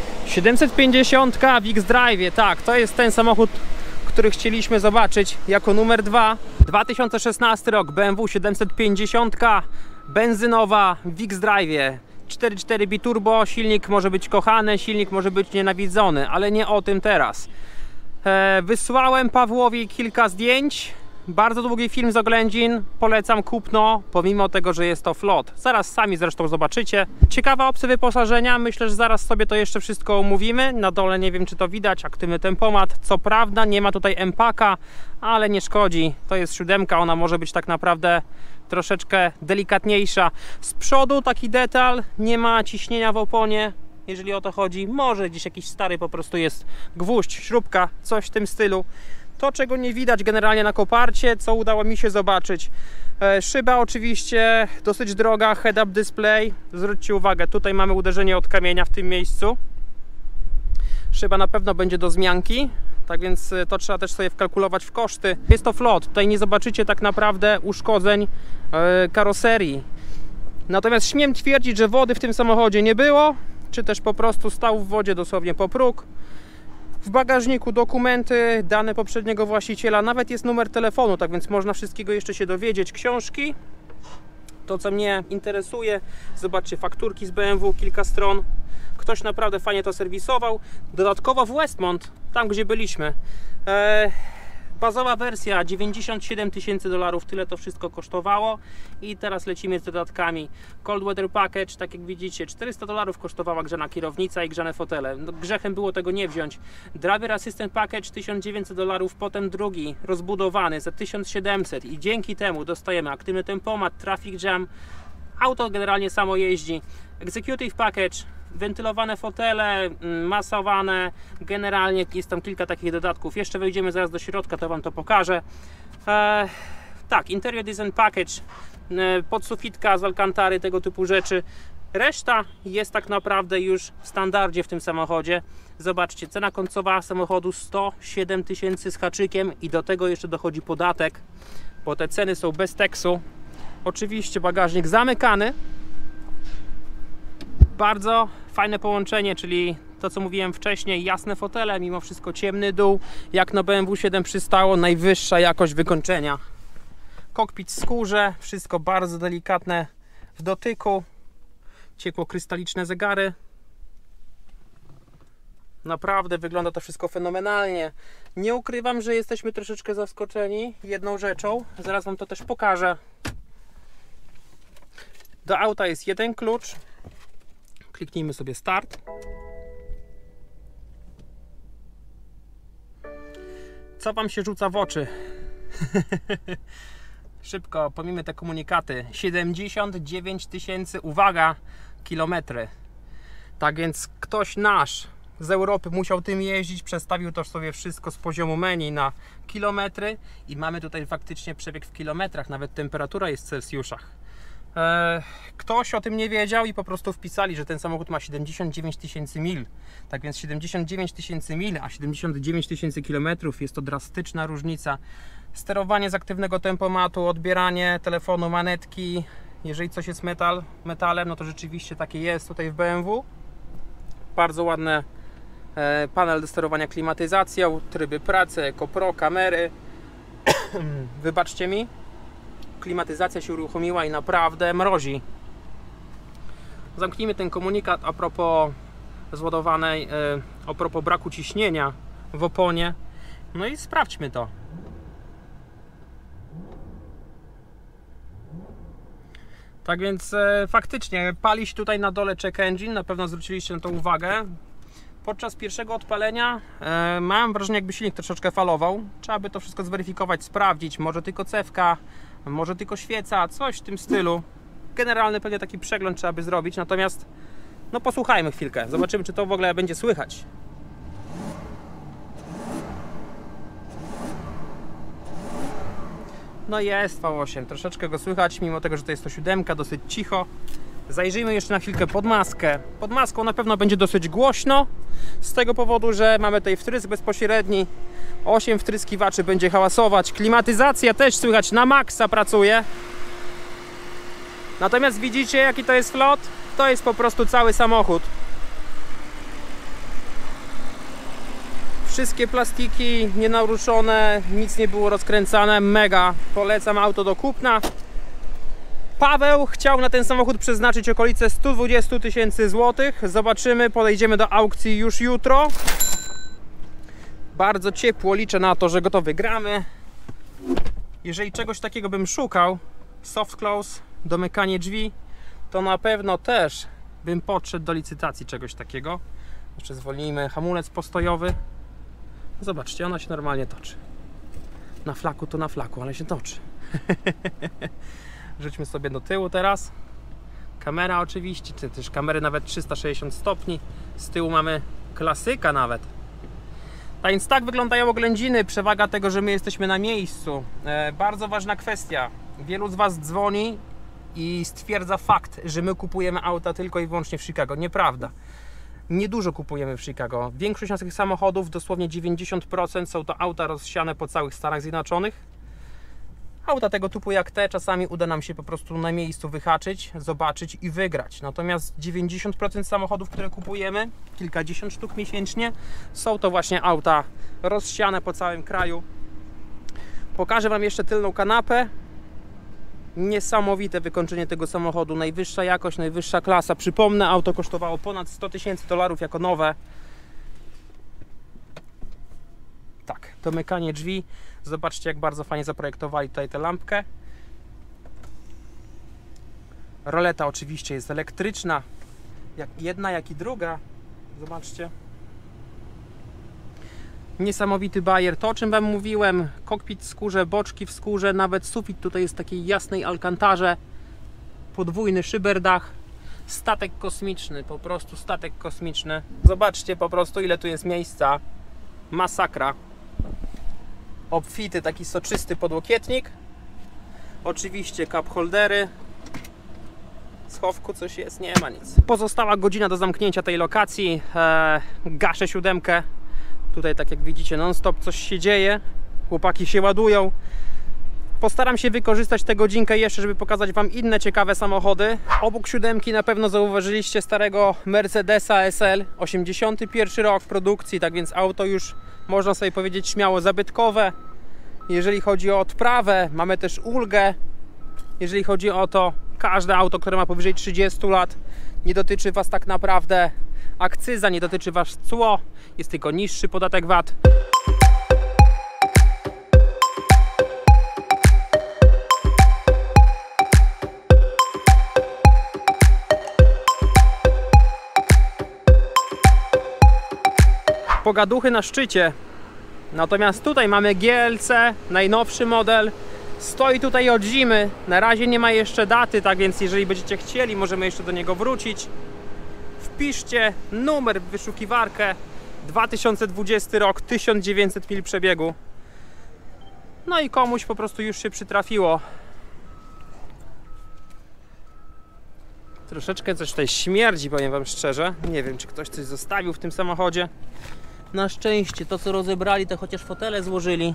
750 w X-Drive. Tak, to jest ten samochód, który chcieliśmy zobaczyć jako numer 2. 2016 rok, BMW 750 benzynowa w X-Drive. 4.4 biturbo, silnik może być kochany, silnik może być nienawidzony, ale nie o tym teraz. Wysłałem Pawłowi kilka zdjęć, bardzo długi film z oględzin, polecam kupno, pomimo tego, że jest to flot. Zaraz sami zresztą zobaczycie. Ciekawa opcja wyposażenia, myślę, że zaraz sobie to jeszcze wszystko omówimy. Na dole nie wiem, czy to widać, aktywny tempomat. Co prawda nie ma tutaj M-Packa, ale nie szkodzi. To jest 7, ona może być tak naprawdę troszeczkę delikatniejsza. Z przodu taki detal, nie ma ciśnienia w oponie, jeżeli o to chodzi. Może gdzieś jakiś stary po prostu jest gwóźdź, śrubka, coś w tym stylu. To, czego nie widać generalnie na koparcie, co udało mi się zobaczyć. Szyba oczywiście dosyć droga, head-up display. Zwróćcie uwagę, tutaj mamy uderzenie od kamienia w tym miejscu. Szyba na pewno będzie do zmianki. Tak więc to trzeba też sobie wkalkulować w koszty. Jest to flot, tutaj nie zobaczycie tak naprawdę uszkodzeń karoserii. Natomiast śmiem twierdzić, że wody w tym samochodzie nie było, czy też po prostu stał w wodzie dosłownie po próg. W bagażniku dokumenty, dane poprzedniego właściciela, nawet jest numer telefonu, tak więc można wszystkiego jeszcze się dowiedzieć. Książki, to co mnie interesuje, zobaczcie, fakturki z BMW, kilka stron. Ktoś naprawdę fajnie to serwisował. Dodatkowo w Westmont, tam gdzie byliśmy, bazowa wersja 97 000 dolarów, tyle to wszystko kosztowało. I teraz lecimy z dodatkami. Cold Weather Package, tak jak widzicie, 400 dolarów kosztowała grzana kierownica i grzane fotele. No, grzechem było tego nie wziąć. Driver Assistant Package 1900 dolarów, potem drugi rozbudowany za 1700 i dzięki temu dostajemy aktywny tempomat, traffic jam, auto generalnie samo jeździ. Executive Package, wentylowane fotele, masowane, generalnie jest tam kilka takich dodatków. Jeszcze wejdziemy zaraz do środka, to Wam to pokażę. Tak, Interior Design Package, podsufitka z Alcantary, tego typu rzeczy. Reszta jest tak naprawdę już w standardzie w tym samochodzie. Zobaczcie, cena końcowa samochodu 107 000 z haczykiem i do tego jeszcze dochodzi podatek, bo te ceny są bez tekstu. Oczywiście bagażnik zamykany. Bardzo fajne połączenie, czyli to co mówiłem wcześniej, jasne fotele, mimo wszystko ciemny dół, jak na BMW 7 przystało, najwyższa jakość wykończenia. Kokpit w skórze, wszystko bardzo delikatne w dotyku, ciekło-krystaliczne zegary. Naprawdę wygląda to wszystko fenomenalnie. Nie ukrywam, że jesteśmy troszeczkę zaskoczeni jedną rzeczą, zaraz Wam to też pokażę. Do auta jest jeden klucz. Kliknijmy sobie start. Co Wam się rzuca w oczy? Szybko, pomijmy te komunikaty. 79 000, uwaga, kilometry. Tak więc ktoś nasz z Europy musiał tym jeździć, przestawił to sobie wszystko z poziomu menu na kilometry i mamy tutaj faktycznie przebieg w kilometrach, nawet temperatura jest w Celsjuszach. Ktoś o tym nie wiedział i po prostu wpisali, że ten samochód ma 79 000 mil. Tak więc 79 000 mil, a 79 000 km jest to drastyczna różnica. Sterowanie z aktywnego tempomatu, odbieranie telefonu, manetki. Jeżeli coś jest metalem, no to rzeczywiście takie jest tutaj w BMW. Bardzo ładne panel do sterowania klimatyzacją, tryby pracy, Eco Pro, kamery. Wybaczcie mi. Klimatyzacja się uruchomiła i naprawdę mrozi. Zamknijmy ten komunikat a propos zładowanej, a propos braku ciśnienia w oponie. No i sprawdźmy to. Tak więc faktycznie pali się tutaj na dole check engine, na pewno zwróciliście na to uwagę. Podczas pierwszego odpalenia mam wrażenie, jakby silnik troszeczkę falował. Trzeba by to wszystko zweryfikować, sprawdzić. Może tylko cewka, może tylko świeca, coś w tym stylu. Generalny pewnie taki przegląd trzeba by zrobić, natomiast no posłuchajmy chwilkę, zobaczymy, czy to w ogóle będzie słychać. No jest V8, troszeczkę go słychać, mimo tego, że to jest to 7, dosyć cicho. Zajrzyjmy jeszcze na chwilkę pod maskę. Pod maską na pewno będzie dosyć głośno, z tego powodu, że mamy tutaj wtrysk bezpośredni. 8 wtryskiwaczy będzie hałasować. Klimatyzacja też słychać na maksa pracuje. Natomiast widzicie, jaki to jest flot? To jest po prostu cały samochód. Wszystkie plastiki nienaruszone, nic nie było rozkręcane, mega. Polecam auto do kupna. Paweł chciał na ten samochód przeznaczyć okolice 120 000 złotych. Zobaczymy, podejdziemy do aukcji już jutro. Bardzo ciepło, liczę na to, że go to wygramy. Jeżeli czegoś takiego bym szukał, soft close, domykanie drzwi, to na pewno też bym podszedł do licytacji czegoś takiego. Jeszcze zwolnijmy hamulec postojowy. Zobaczcie, ona się normalnie toczy. Na flaku to na flaku, ale się toczy. Rzućmy sobie do tyłu teraz. Kamera oczywiście, czy też kamery nawet 360 stopni. Z tyłu mamy klasyka nawet. A więc tak wyglądają oględziny. Przewaga tego, że my jesteśmy na miejscu. Bardzo ważna kwestia. Wielu z Was dzwoni i stwierdza fakt, że my kupujemy auta tylko i wyłącznie w Chicago. Nieprawda. Niedużo kupujemy w Chicago. Większość naszych samochodów, dosłownie 90%, są to auta rozsiane po całych Stanach Zjednoczonych. Auta tego typu jak te czasami uda nam się po prostu na miejscu wyhaczyć, zobaczyć i wygrać. Natomiast 90% samochodów, które kupujemy, kilkadziesiąt sztuk miesięcznie, są to właśnie auta rozsiane po całym kraju. Pokażę Wam jeszcze tylną kanapę. Niesamowite wykończenie tego samochodu, najwyższa jakość, najwyższa klasa. Przypomnę, auto kosztowało ponad $100 000 jako nowe. Tak, domykanie drzwi. Zobaczcie, jak bardzo fajnie zaprojektowali tutaj tę lampkę. Roleta oczywiście jest elektryczna, jak jedna, jak i druga. Zobaczcie. Niesamowity bajer, to o czym Wam mówiłem, kokpit w skórze, boczki w skórze, nawet sufit tutaj jest w takiej jasnej alkantarze, podwójny szyberdach, statek kosmiczny, po prostu statek kosmiczny. Zobaczcie po prostu, ile tu jest miejsca, masakra. Obfity, taki soczysty podłokietnik, oczywiście cup holdery, w schowku coś jest, nie ma nic. Pozostała godzina do zamknięcia tej lokacji, gaszę 7. Tutaj, tak jak widzicie, non-stop coś się dzieje. Chłopaki się ładują. Postaram się wykorzystać tę godzinkę jeszcze, żeby pokazać Wam inne ciekawe samochody. Obok 7 na pewno zauważyliście starego Mercedesa SL. 81 rok w produkcji, tak więc auto już, można sobie powiedzieć, śmiało zabytkowe. Jeżeli chodzi o odprawę, mamy też ulgę. Jeżeli chodzi o to, każde auto, które ma powyżej 30 lat, nie dotyczy Was tak naprawdę akcyza, nie dotyczy Was cło, jest tylko niższy podatek VAT. Pogaduchy na szczycie. Natomiast tutaj mamy GLC, najnowszy model. Stoi tutaj od zimy. Na razie nie ma jeszcze daty, tak więc jeżeli będziecie chcieli, możemy jeszcze do niego wrócić. Wpiszcie numer w wyszukiwarkę, 2020 rok, 1900 mil przebiegu. No i komuś po prostu już się przytrafiło. Troszeczkę coś tutaj śmierdzi, powiem Wam szczerze. Nie wiem, czy ktoś coś zostawił w tym samochodzie. Na szczęście to, co rozebrali, to chociaż fotele złożyli.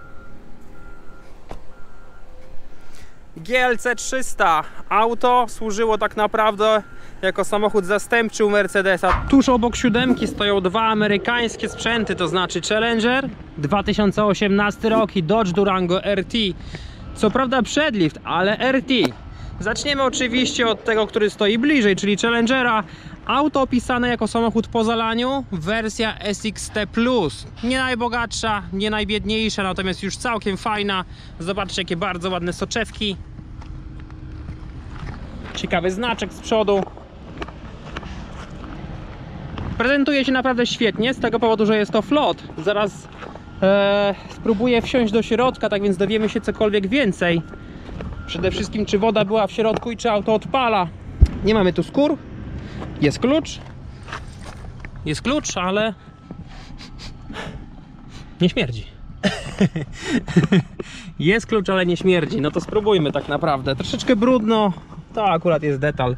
GLC 300. Auto służyło tak naprawdę jako samochód zastępczy u Mercedesa. Tuż obok 7 stoją dwa amerykańskie sprzęty, to znaczy Challenger 2018 rok i Dodge Durango RT. Co prawda przedlift, ale RT. Zaczniemy oczywiście od tego, który stoi bliżej, czyli Challengera. Auto opisane jako samochód po zalaniu, wersja SXT Plus. Nie najbogatsza, nie najbiedniejsza, natomiast już całkiem fajna. Zobaczcie, jakie bardzo ładne soczewki. Ciekawy znaczek z przodu. Prezentuje się naprawdę świetnie, z tego powodu, że jest to flot. Zaraz spróbuję wsiąść do środka, tak więc dowiemy się cokolwiek więcej. Przede wszystkim, czy woda była w środku i czy auto odpala. Nie mamy tu skór. Jest klucz. Jest klucz, ale nie śmierdzi. Jest klucz, ale nie śmierdzi. No to spróbujmy tak naprawdę. Troszeczkę brudno. To akurat jest detal.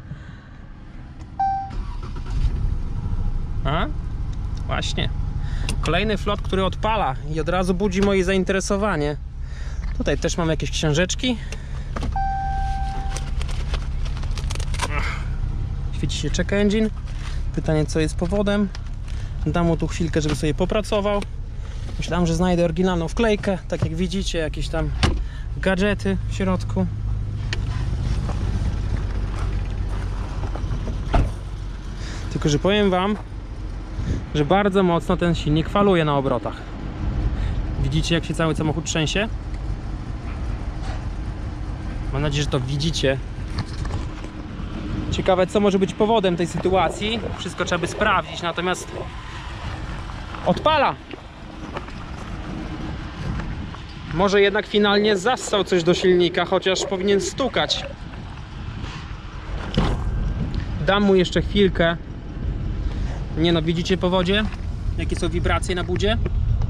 A? Właśnie. Kolejny flot, który odpala i od razu budzi moje zainteresowanie. Tutaj też mam jakieś książeczki. Świeci się check engine. Pytanie, co jest powodem. Dam mu tu chwilkę, żeby sobie popracował. Myślałem, że znajdę oryginalną wklejkę. Tak jak widzicie, jakieś tam gadżety w środku. Tylko że powiem Wam, że bardzo mocno ten silnik faluje na obrotach. Widzicie, jak się cały samochód trzęsie? Mam nadzieję, że to widzicie. Ciekawe, co może być powodem tej sytuacji. Wszystko trzeba by sprawdzić, natomiast odpala. Może jednak finalnie zassał coś do silnika, chociaż powinien stukać. Dam mu jeszcze chwilkę. Nie no, widzicie po wodzie? Jakie są wibracje na budzie?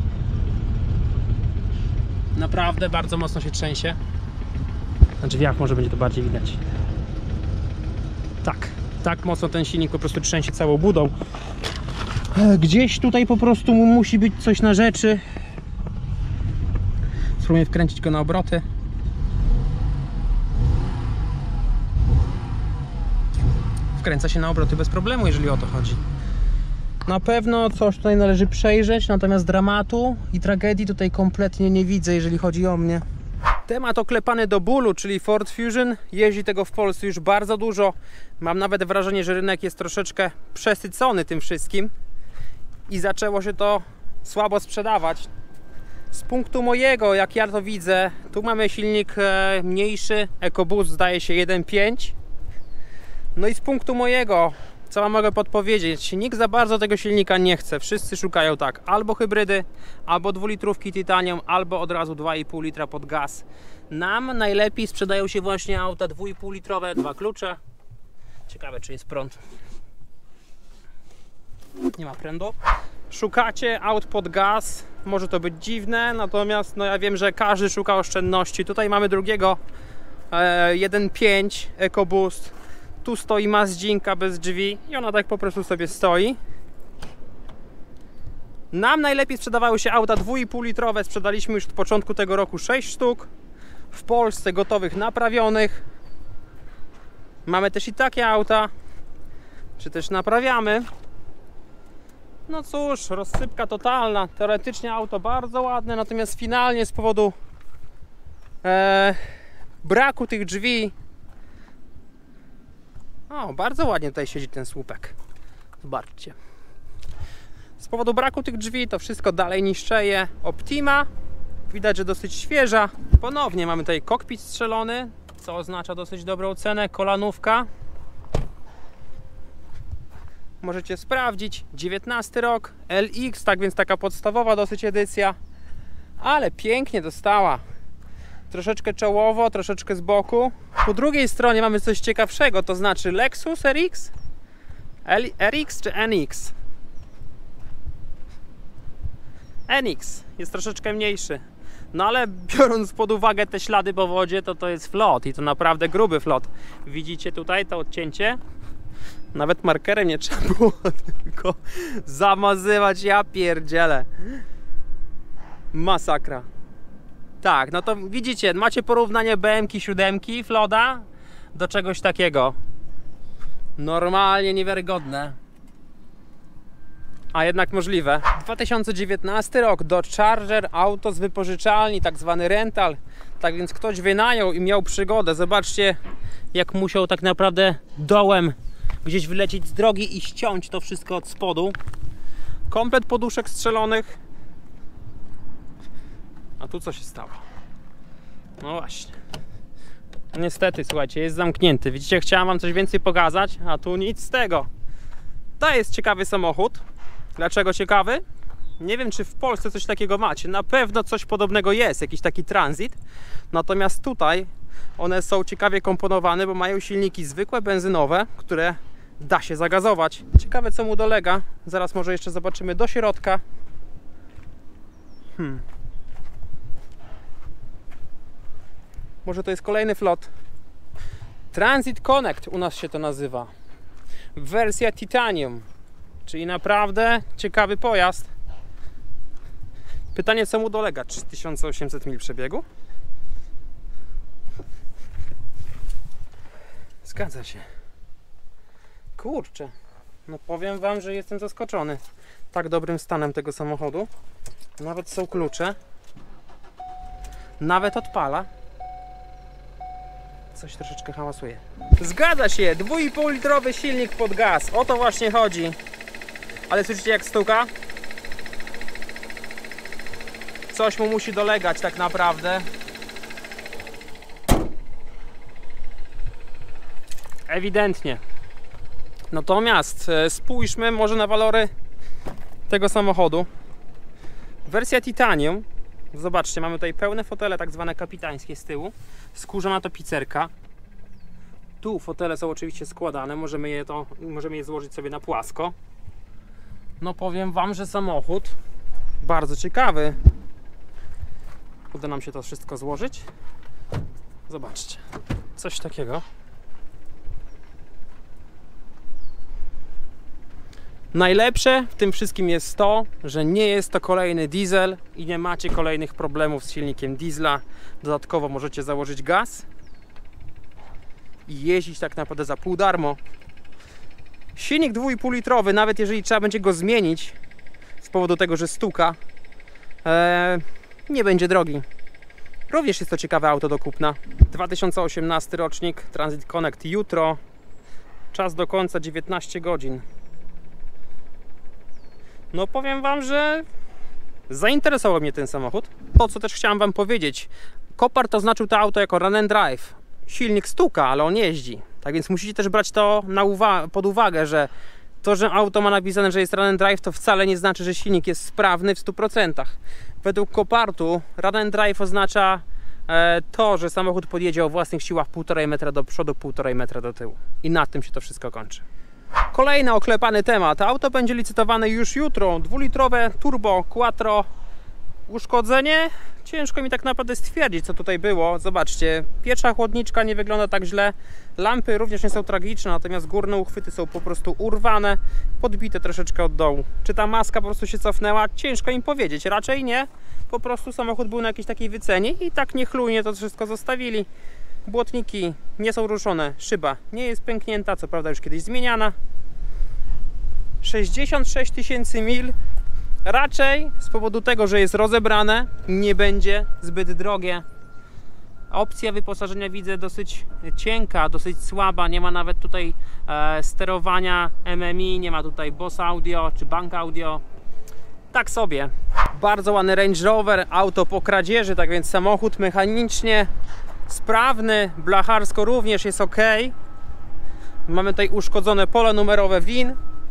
Naprawdę bardzo mocno się trzęsie. Na drzwiach może będzie to bardziej widać. Tak, Tak mocno ten silnik po prostu trzęsie całą budą. Gdzieś tutaj po prostu musi być coś na rzeczy. Spróbuję wkręcić go na obroty. Wkręca się na obroty bez problemu, jeżeli o to chodzi. Na pewno coś tutaj należy przejrzeć, natomiast dramatu i tragedii tutaj kompletnie nie widzę, jeżeli chodzi o mnie. Temat oklepany do bólu, czyli Ford Fusion. Jeździ tego w Polsce już bardzo dużo. Mam nawet wrażenie, że rynek jest troszeczkę przesycony tym wszystkim i zaczęło się to słabo sprzedawać. Z punktu mojego, jak ja to widzę, tu mamy silnik mniejszy, EcoBoost zdaje się 1.5. No i z punktu mojego, co wam mogę podpowiedzieć, nikt za bardzo tego silnika nie chce. Wszyscy szukają tak, albo hybrydy, albo 2-litrówki Titanium, albo od razu 2,5 litra pod gaz. Nam najlepiej sprzedają się właśnie auta 2,5 litrowe, 2 klucze. Ciekawe, czy jest prąd. Nie ma prądu. Szukacie aut pod gaz, może to być dziwne, natomiast no ja wiem, że każdy szuka oszczędności. Tutaj mamy drugiego 1.5 EcoBoost. Tu stoi Mazdzinka bez drzwi i ona tak po prostu sobie stoi. Nam najlepiej sprzedawały się auta 2,5 litrowe. Sprzedaliśmy już od początku tego roku 6 sztuk. W Polsce gotowych, naprawionych. Mamy też i takie auta, czy też naprawiamy. No cóż, rozsypka totalna. Teoretycznie auto bardzo ładne, natomiast finalnie z powodu braku tych drzwi. O, bardzo ładnie tutaj siedzi ten słupek. Zobaczcie. Z powodu braku tych drzwi to wszystko dalej niszczeje. Optima. Widać, że dosyć świeża. Ponownie mamy tutaj kokpit strzelony, co oznacza dosyć dobrą cenę. Kolanówka. Możecie sprawdzić. 19 rok. LX, tak więc taka podstawowa dosyć edycja. Ale pięknie dostała. Troszeczkę czołowo, troszeczkę z boku. Po drugiej stronie mamy coś ciekawszego, to znaczy Lexus RX? RX czy NX? NX jest troszeczkę mniejszy. No ale biorąc pod uwagę te ślady po wodzie, to jest flot i to naprawdę gruby flot. Widzicie tutaj to odcięcie? Nawet markerem nie trzeba było tylko zamazywać, ja pierdzielę. Masakra. Tak, no to widzicie, macie porównanie BM-ki 7 Floda do czegoś takiego. Normalnie niewiarygodne. A jednak możliwe. 2019 rok, Dodge Charger, auto z wypożyczalni, tak zwany rental. Tak więc ktoś wynajął i miał przygodę. Zobaczcie, jak musiał tak naprawdę dołem gdzieś wylecieć z drogi i ściąć to wszystko od spodu. Komplet poduszek strzelonych. A tu co się stało? No właśnie. Niestety, słuchajcie, jest zamknięty. Widzicie, chciałem wam coś więcej pokazać, a tu nic z tego. To jest ciekawy samochód. Dlaczego ciekawy? Nie wiem, czy w Polsce coś takiego macie. Na pewno coś podobnego jest, jakiś taki transit. Natomiast tutaj one są ciekawie komponowane, bo mają silniki zwykłe, benzynowe, które da się zagazować. Ciekawe, co mu dolega. Zaraz może jeszcze zobaczymy do środka. Może to jest kolejny flot. Transit Connect u nas się to nazywa. Wersja Titanium. Czyli naprawdę ciekawy pojazd. Pytanie, co mu dolega? 3800 mil przebiegu? Zgadza się. Kurczę. No powiem wam, że jestem zaskoczony tak dobrym stanem tego samochodu. Nawet są klucze. Nawet odpala. Coś troszeczkę hałasuje. Zgadza się! 2,5 litrowy silnik pod gaz. O to właśnie chodzi. Ale słyszycie, jak stuka? Coś mu musi dolegać tak naprawdę. Ewidentnie. Natomiast spójrzmy może na walory tego samochodu. Wersja Titanium. Zobaczcie, mamy tutaj pełne fotele, tak zwane kapitańskie z tyłu. Skórzana tapicerka. Tu fotele są oczywiście składane, możemy je złożyć sobie na płasko. No powiem wam, że samochód bardzo ciekawy. Uda nam się to wszystko złożyć. Zobaczcie, coś takiego. Najlepsze w tym wszystkim jest to, że nie jest to kolejny diesel i nie macie kolejnych problemów z silnikiem diesla. Dodatkowo możecie założyć gaz i jeździć tak naprawdę za pół darmo. Silnik 2,5 litrowy, nawet jeżeli trzeba będzie go zmienić z powodu tego, że stuka, nie będzie drogi. Również jest to ciekawe auto do kupna. 2018 rocznik, Transit Connect jutro. Czas do końca 19 godzin. No powiem Wam, że zainteresował mnie ten samochód. To, co też chciałem Wam powiedzieć. Copart oznaczył to auto jako run and drive. Silnik stuka, ale on jeździ. Tak więc musicie też brać to pod uwagę, że to, że auto ma napisane, że jest run and drive, to wcale nie znaczy, że silnik jest sprawny w 100%. Według Copartu run and drive oznacza to, że samochód podjedzie o własnych siłach 1,5 metra do przodu, 1,5 metra do tyłu. I na tym się to wszystko kończy. Kolejny oklepany temat. Auto będzie licytowane już jutro. 2-litrowe turbo quattro. Uszkodzenie? Ciężko mi tak naprawdę stwierdzić, co tutaj było. Zobaczcie, pierwsza chłodniczka nie wygląda tak źle. Lampy również nie są tragiczne, natomiast górne uchwyty są po prostu urwane, podbite troszeczkę od dołu. Czy ta maska po prostu się cofnęła? Ciężko im powiedzieć. Raczej nie. Po prostu samochód był na jakiejś takiej wycenie i tak niechlujnie to wszystko zostawili. Błotniki nie są ruszone, szyba nie jest pęknięta, co prawda już kiedyś zmieniana. 66 000 mil. Raczej z powodu tego, że jest rozebrane, nie będzie zbyt drogie. Opcja wyposażenia widzę dosyć cienka, dosyć słaba. Nie ma nawet tutaj sterowania MMI, nie ma tutaj Bose Audio czy Bank Audio. Tak sobie. Bardzo ładny Range Rover, auto po kradzieży, tak więc samochód mechanicznie sprawny, blacharsko również jest ok. Mamy tutaj uszkodzone pole numerowe WIN.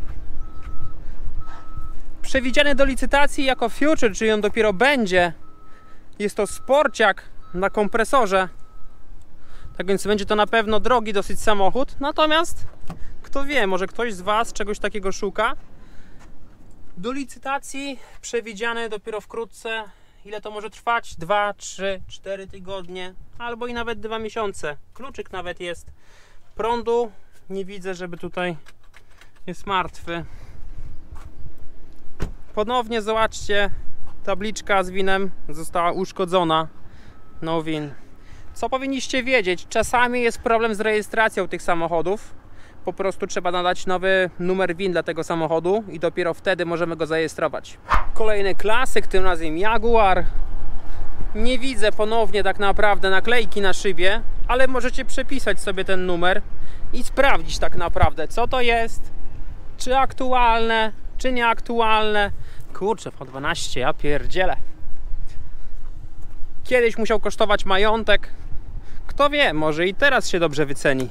Przewidziany do licytacji jako Future, czyli on dopiero będzie. Jest to sporciak na kompresorze. Tak więc będzie to na pewno drogi dosyć samochód. Natomiast kto wie, może ktoś z Was czegoś takiego szuka. Do licytacji przewidziane dopiero wkrótce. Ile to może trwać? 2, 3, 4 tygodnie, albo i nawet 2 miesiące. Kluczyk nawet jest. Prądu nie widzę, żeby tutaj jest martwy. Ponownie zobaczcie, tabliczka z winem została uszkodzona. No win. Co powinniście wiedzieć? Czasami jest problem z rejestracją tych samochodów. Po prostu trzeba nadać nowy numer WIN dla tego samochodu i dopiero wtedy możemy go zarejestrować. Kolejny klasyk, tym razem Jaguar. Nie widzę ponownie tak naprawdę naklejki na szybie, ale możecie przepisać sobie ten numer i sprawdzić tak naprawdę, co to jest, czy aktualne, czy nieaktualne. Kurczę, po 12, ja pierdzielę. Kiedyś musiał kosztować majątek. Kto wie, może i teraz się dobrze wyceni.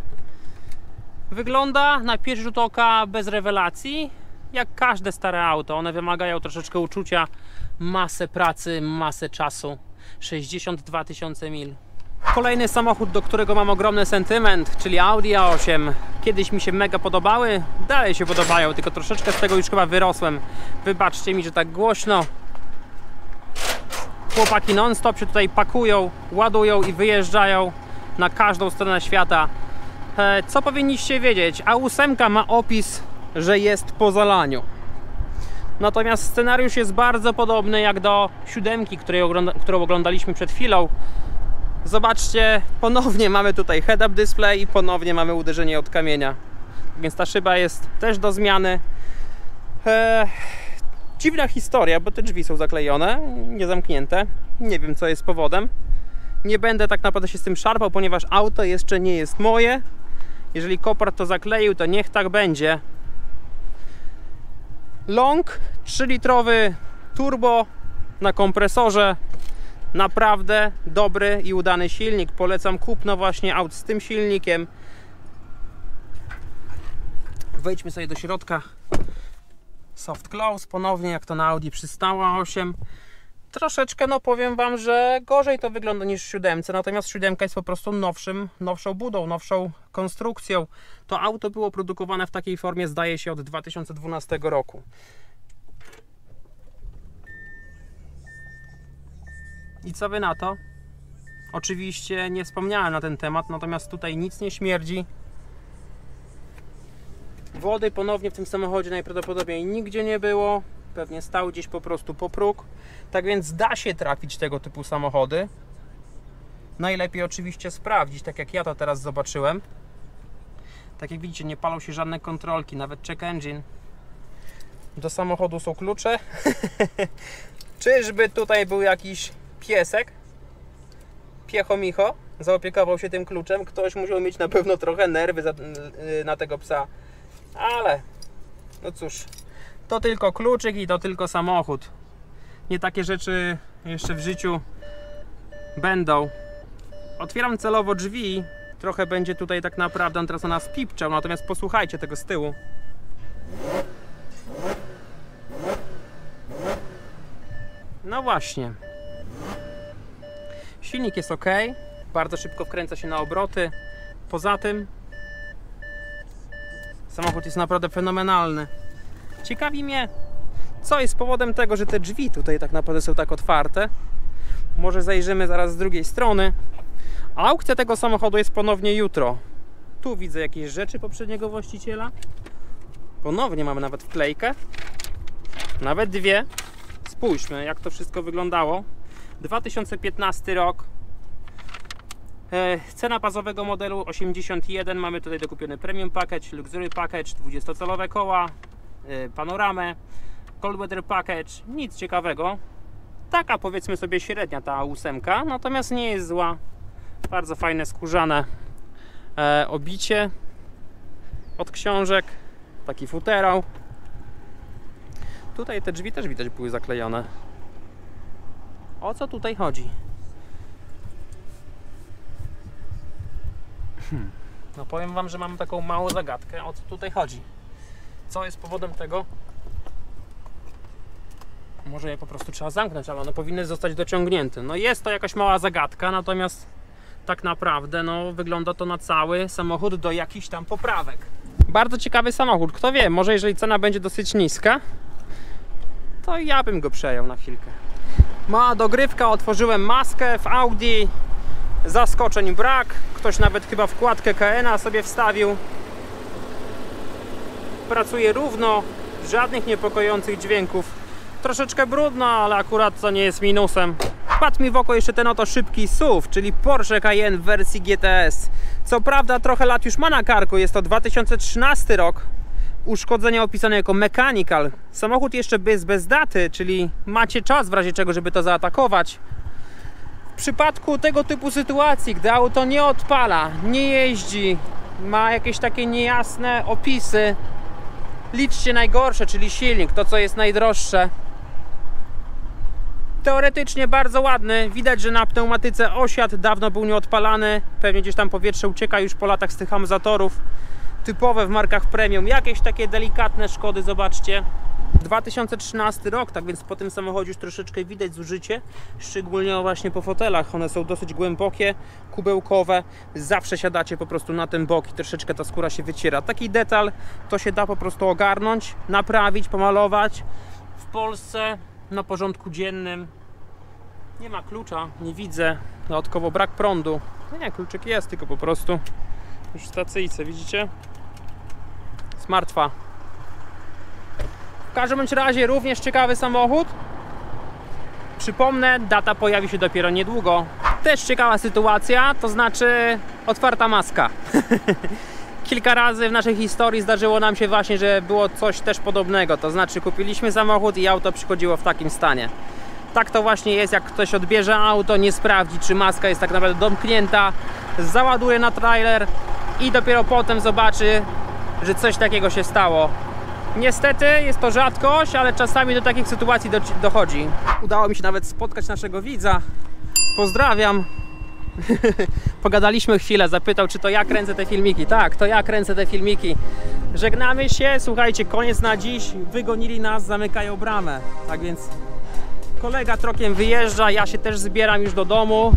Wygląda na pierwszy rzut oka bez rewelacji, jak każde stare auto. One wymagają troszeczkę uczucia, masę pracy, masę czasu. 62 000 mil. Kolejny samochód, do którego mam ogromny sentyment, czyli Audi A8. Kiedyś mi się mega podobały, dalej się podobają, tylko troszeczkę z tego już chyba wyrosłem. Wybaczcie mi, że tak głośno. Chłopaki non-stop się tutaj pakują, ładują i wyjeżdżają na każdą stronę świata. Co powinniście wiedzieć? A8 ma opis, że jest po zalaniu. Natomiast scenariusz jest bardzo podobny jak do 7, którą oglądaliśmy przed chwilą. Zobaczcie, ponownie mamy tutaj head-up display i ponownie mamy uderzenie od kamienia. Więc ta szyba jest też do zmiany. Dziwna historia, bo te drzwi są zaklejone, niezamknięte. Nie wiem, co jest powodem. Nie będę tak naprawdę się z tym szarpał, ponieważ auto jeszcze nie jest moje. Jeżeli Copart to zakleił, to niech tak będzie. Long 3-litrowy turbo na kompresorze. Naprawdę dobry i udany silnik. Polecam kupno właśnie aut z tym silnikiem. Wejdźmy sobie do środka. Soft close, ponownie jak to na Audi przystało A8. Troszeczkę, no powiem Wam, że gorzej to wygląda niż w 7, natomiast 7 jest po prostu nowszą budą, nowszą konstrukcją. To auto było produkowane w takiej formie, zdaje się, od 2012 roku. I co Wy na to? Oczywiście nie wspomniałem na ten temat, natomiast tutaj nic nie śmierdzi. Wody ponownie w tym samochodzie najprawdopodobniej nigdzie nie było. Pewnie stał gdzieś po prostu po próg. Tak więc da się trafić tego typu samochody. Najlepiej oczywiście sprawdzić, tak jak ja to teraz zobaczyłem. Tak jak widzicie, nie palą się żadne kontrolki, nawet check engine. Do samochodu są klucze. Czyżby tutaj był jakiś piesek? Piecho-micho zaopiekował się tym kluczem. Ktoś musiał mieć na pewno trochę nerwy na tego psa. Ale no cóż, to tylko kluczyk i to tylko samochód. Nie takie rzeczy jeszcze w życiu będą. Otwieram celowo drzwi. Trochę będzie tutaj tak naprawdę on teraz na nas pipczał, natomiast posłuchajcie tego z tyłu. No właśnie. Silnik jest ok. Bardzo szybko wkręca się na obroty. Poza tym samochód jest naprawdę fenomenalny. Ciekawi mnie, co jest powodem tego, że te drzwi tutaj tak naprawdę są tak otwarte. Może zajrzymy zaraz z drugiej strony. Aukcja tego samochodu jest ponownie jutro. Tu widzę jakieś rzeczy poprzedniego właściciela. Ponownie mamy nawet wklejkę. Nawet dwie. Spójrzmy, jak to wszystko wyglądało. 2015 rok. Cena bazowego modelu 81. Mamy tutaj dokupiony Premium Package, Luxury Package, 20-calowe koła, panoramę, Cold Weather Package. Nic ciekawego. Taka powiedzmy sobie średnia ta ósemka, natomiast nie jest zła. Bardzo fajne skórzane obicie od książek. Taki futerał. Tutaj te drzwi też widać były zaklejone. O co tutaj chodzi? No powiem wam, że mam taką małą zagadkę. O co tutaj chodzi? Co jest powodem tego? Może je po prostu trzeba zamknąć, ale one powinny zostać dociągnięte. No jest to jakaś mała zagadka, natomiast tak naprawdę no, wygląda to na cały samochód do jakichś tam poprawek. Bardzo ciekawy samochód. Kto wie, może jeżeli cena będzie dosyć niska, to ja bym go przejął na chwilkę. Mała dogrywka, otworzyłem maskę w Audi. Zaskoczeń brak. Ktoś nawet chyba wkładkę KN-a sobie wstawił. Pracuje równo, żadnych niepokojących dźwięków. Troszeczkę brudno, ale akurat to nie jest minusem. Wpadł mi w oko jeszcze ten oto szybki SUV, czyli Porsche Cayenne w wersji GTS. Co prawda trochę lat już ma na karku, jest to 2013 rok. Uszkodzenie opisane jako mechanical. Samochód jeszcze jest bez daty, czyli macie czas w razie czego, żeby to zaatakować. W przypadku tego typu sytuacji, gdy auto nie odpala, nie jeździ, ma jakieś takie niejasne opisy, liczcie najgorsze, czyli silnik, to co jest najdroższe. Teoretycznie bardzo ładny, widać, że na pneumatyce osiadł, dawno był nieodpalany, pewnie gdzieś tam powietrze ucieka już po latach z tych hamulcatorów. Typowe w markach premium, jakieś takie delikatne szkody, zobaczcie. 2013 rok, tak więc po tym samochodzie już troszeczkę widać zużycie, szczególnie właśnie po fotelach. One są dosyć głębokie, kubełkowe, zawsze siadacie po prostu na ten bok i troszeczkę ta skóra się wyciera. Taki detal to się da po prostu ogarnąć, naprawić, pomalować. W Polsce na porządku dziennym nie ma klucza, nie widzę, dodatkowo brak prądu. No nie, kluczyk jest, tylko po prostu już w stacyjce, widzicie? Smartfa. W każdym bądź razie również ciekawy samochód. Przypomnę, data pojawi się dopiero niedługo. Też ciekawa sytuacja, to znaczy otwarta maska. Kilka razy w naszej historii zdarzyło nam się właśnie, że było coś też podobnego. To znaczy kupiliśmy samochód i auto przychodziło w takim stanie. Tak to właśnie jest, jak ktoś odbierze auto, nie sprawdzi, czy maska jest tak naprawdę domknięta, załaduje na trailer i dopiero potem zobaczy, że coś takiego się stało. Niestety jest to rzadkość, ale czasami do takich sytuacji dochodzi. Udało mi się nawet spotkać naszego widza. Pozdrawiam. Pogadaliśmy chwilę, zapytał, czy to ja kręcę te filmiki. Tak, to ja kręcę te filmiki. Żegnamy się, słuchajcie, koniec na dziś. Wygonili nas, zamykają bramę. Tak więc kolega trokiem wyjeżdża, ja się też zbieram już do domu.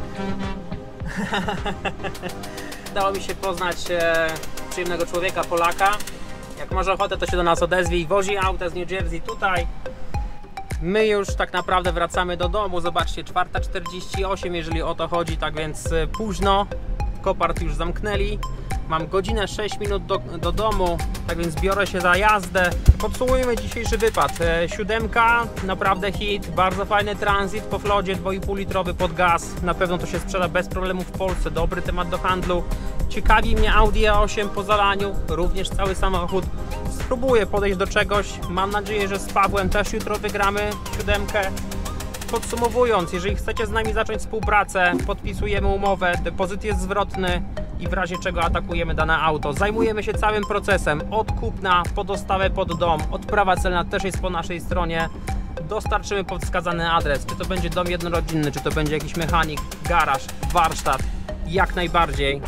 Udało mi się poznać przyjemnego człowieka, Polaka. Jak masz ochotę, to się do nas odezwij. Wozi auta z New Jersey tutaj. My już tak naprawdę wracamy do domu. Zobaczcie, 4:48, jeżeli o to chodzi, tak więc późno. Kopart już zamknęli. Mam godzinę 6 minut do domu, tak więc biorę się za jazdę. Podsumujmy dzisiejszy wypad. 7, naprawdę hit, bardzo fajny transit po flodzie, 2,5 litrowy pod gaz. Na pewno to się sprzeda bez problemu w Polsce, dobry temat do handlu. Ciekawi mnie Audi A8 po zalaniu, również cały samochód. Spróbuję podejść do czegoś, mam nadzieję, że z Pawłem też jutro wygramy 7. Podsumowując, jeżeli chcecie z nami zacząć współpracę, podpisujemy umowę, depozyt jest zwrotny i w razie czego atakujemy dane auto. Zajmujemy się całym procesem, od kupna po dostawę pod dom, odprawa celna też jest po naszej stronie. Dostarczymy pod wskazany adres, czy to będzie dom jednorodzinny, czy to będzie jakiś mechanik, garaż, warsztat, jak najbardziej.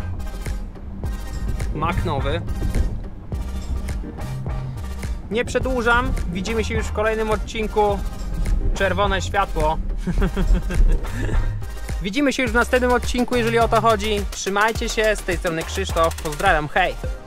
Mak nowy. Nie przedłużam, widzimy się już w kolejnym odcinku. Czerwone światło. Widzimy się już w następnym odcinku, jeżeli o to chodzi. Trzymajcie się, z tej strony Krzysztof, pozdrawiam, hej!